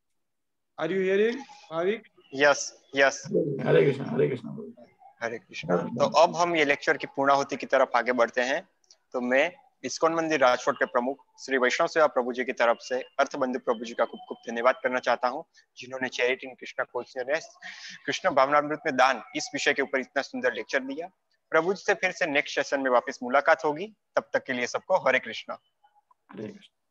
are you hearing Bhavik?
Yes yes.
Hare Krishna Hare Krishna
Hare Krishna. तो अब हम ये लेक्चर की पूर्णाहुति की तरफ आगे बढ़ते हैं। तो मैं इस्कॉन मंदिर राजकोट के प्रमुख श्री वैष्णव सेवा प्रभु जी की तरफ से अर्थबंधु प्रभु जी का खूब खूब धन्यवाद करना चाहता हूँ, जिन्होंने charity in Krishna consciousness, Krishna Bhavanamrita में दान, इस विषय के ऊपर इतना सुंदर लेक्चर दिया। प्रभु जी से फिर से नेक्स्ट सेशन में वापस मुलाकात होगी, तब तक के लिए सबको हरे कृष्णा।
हरे कृष्णा।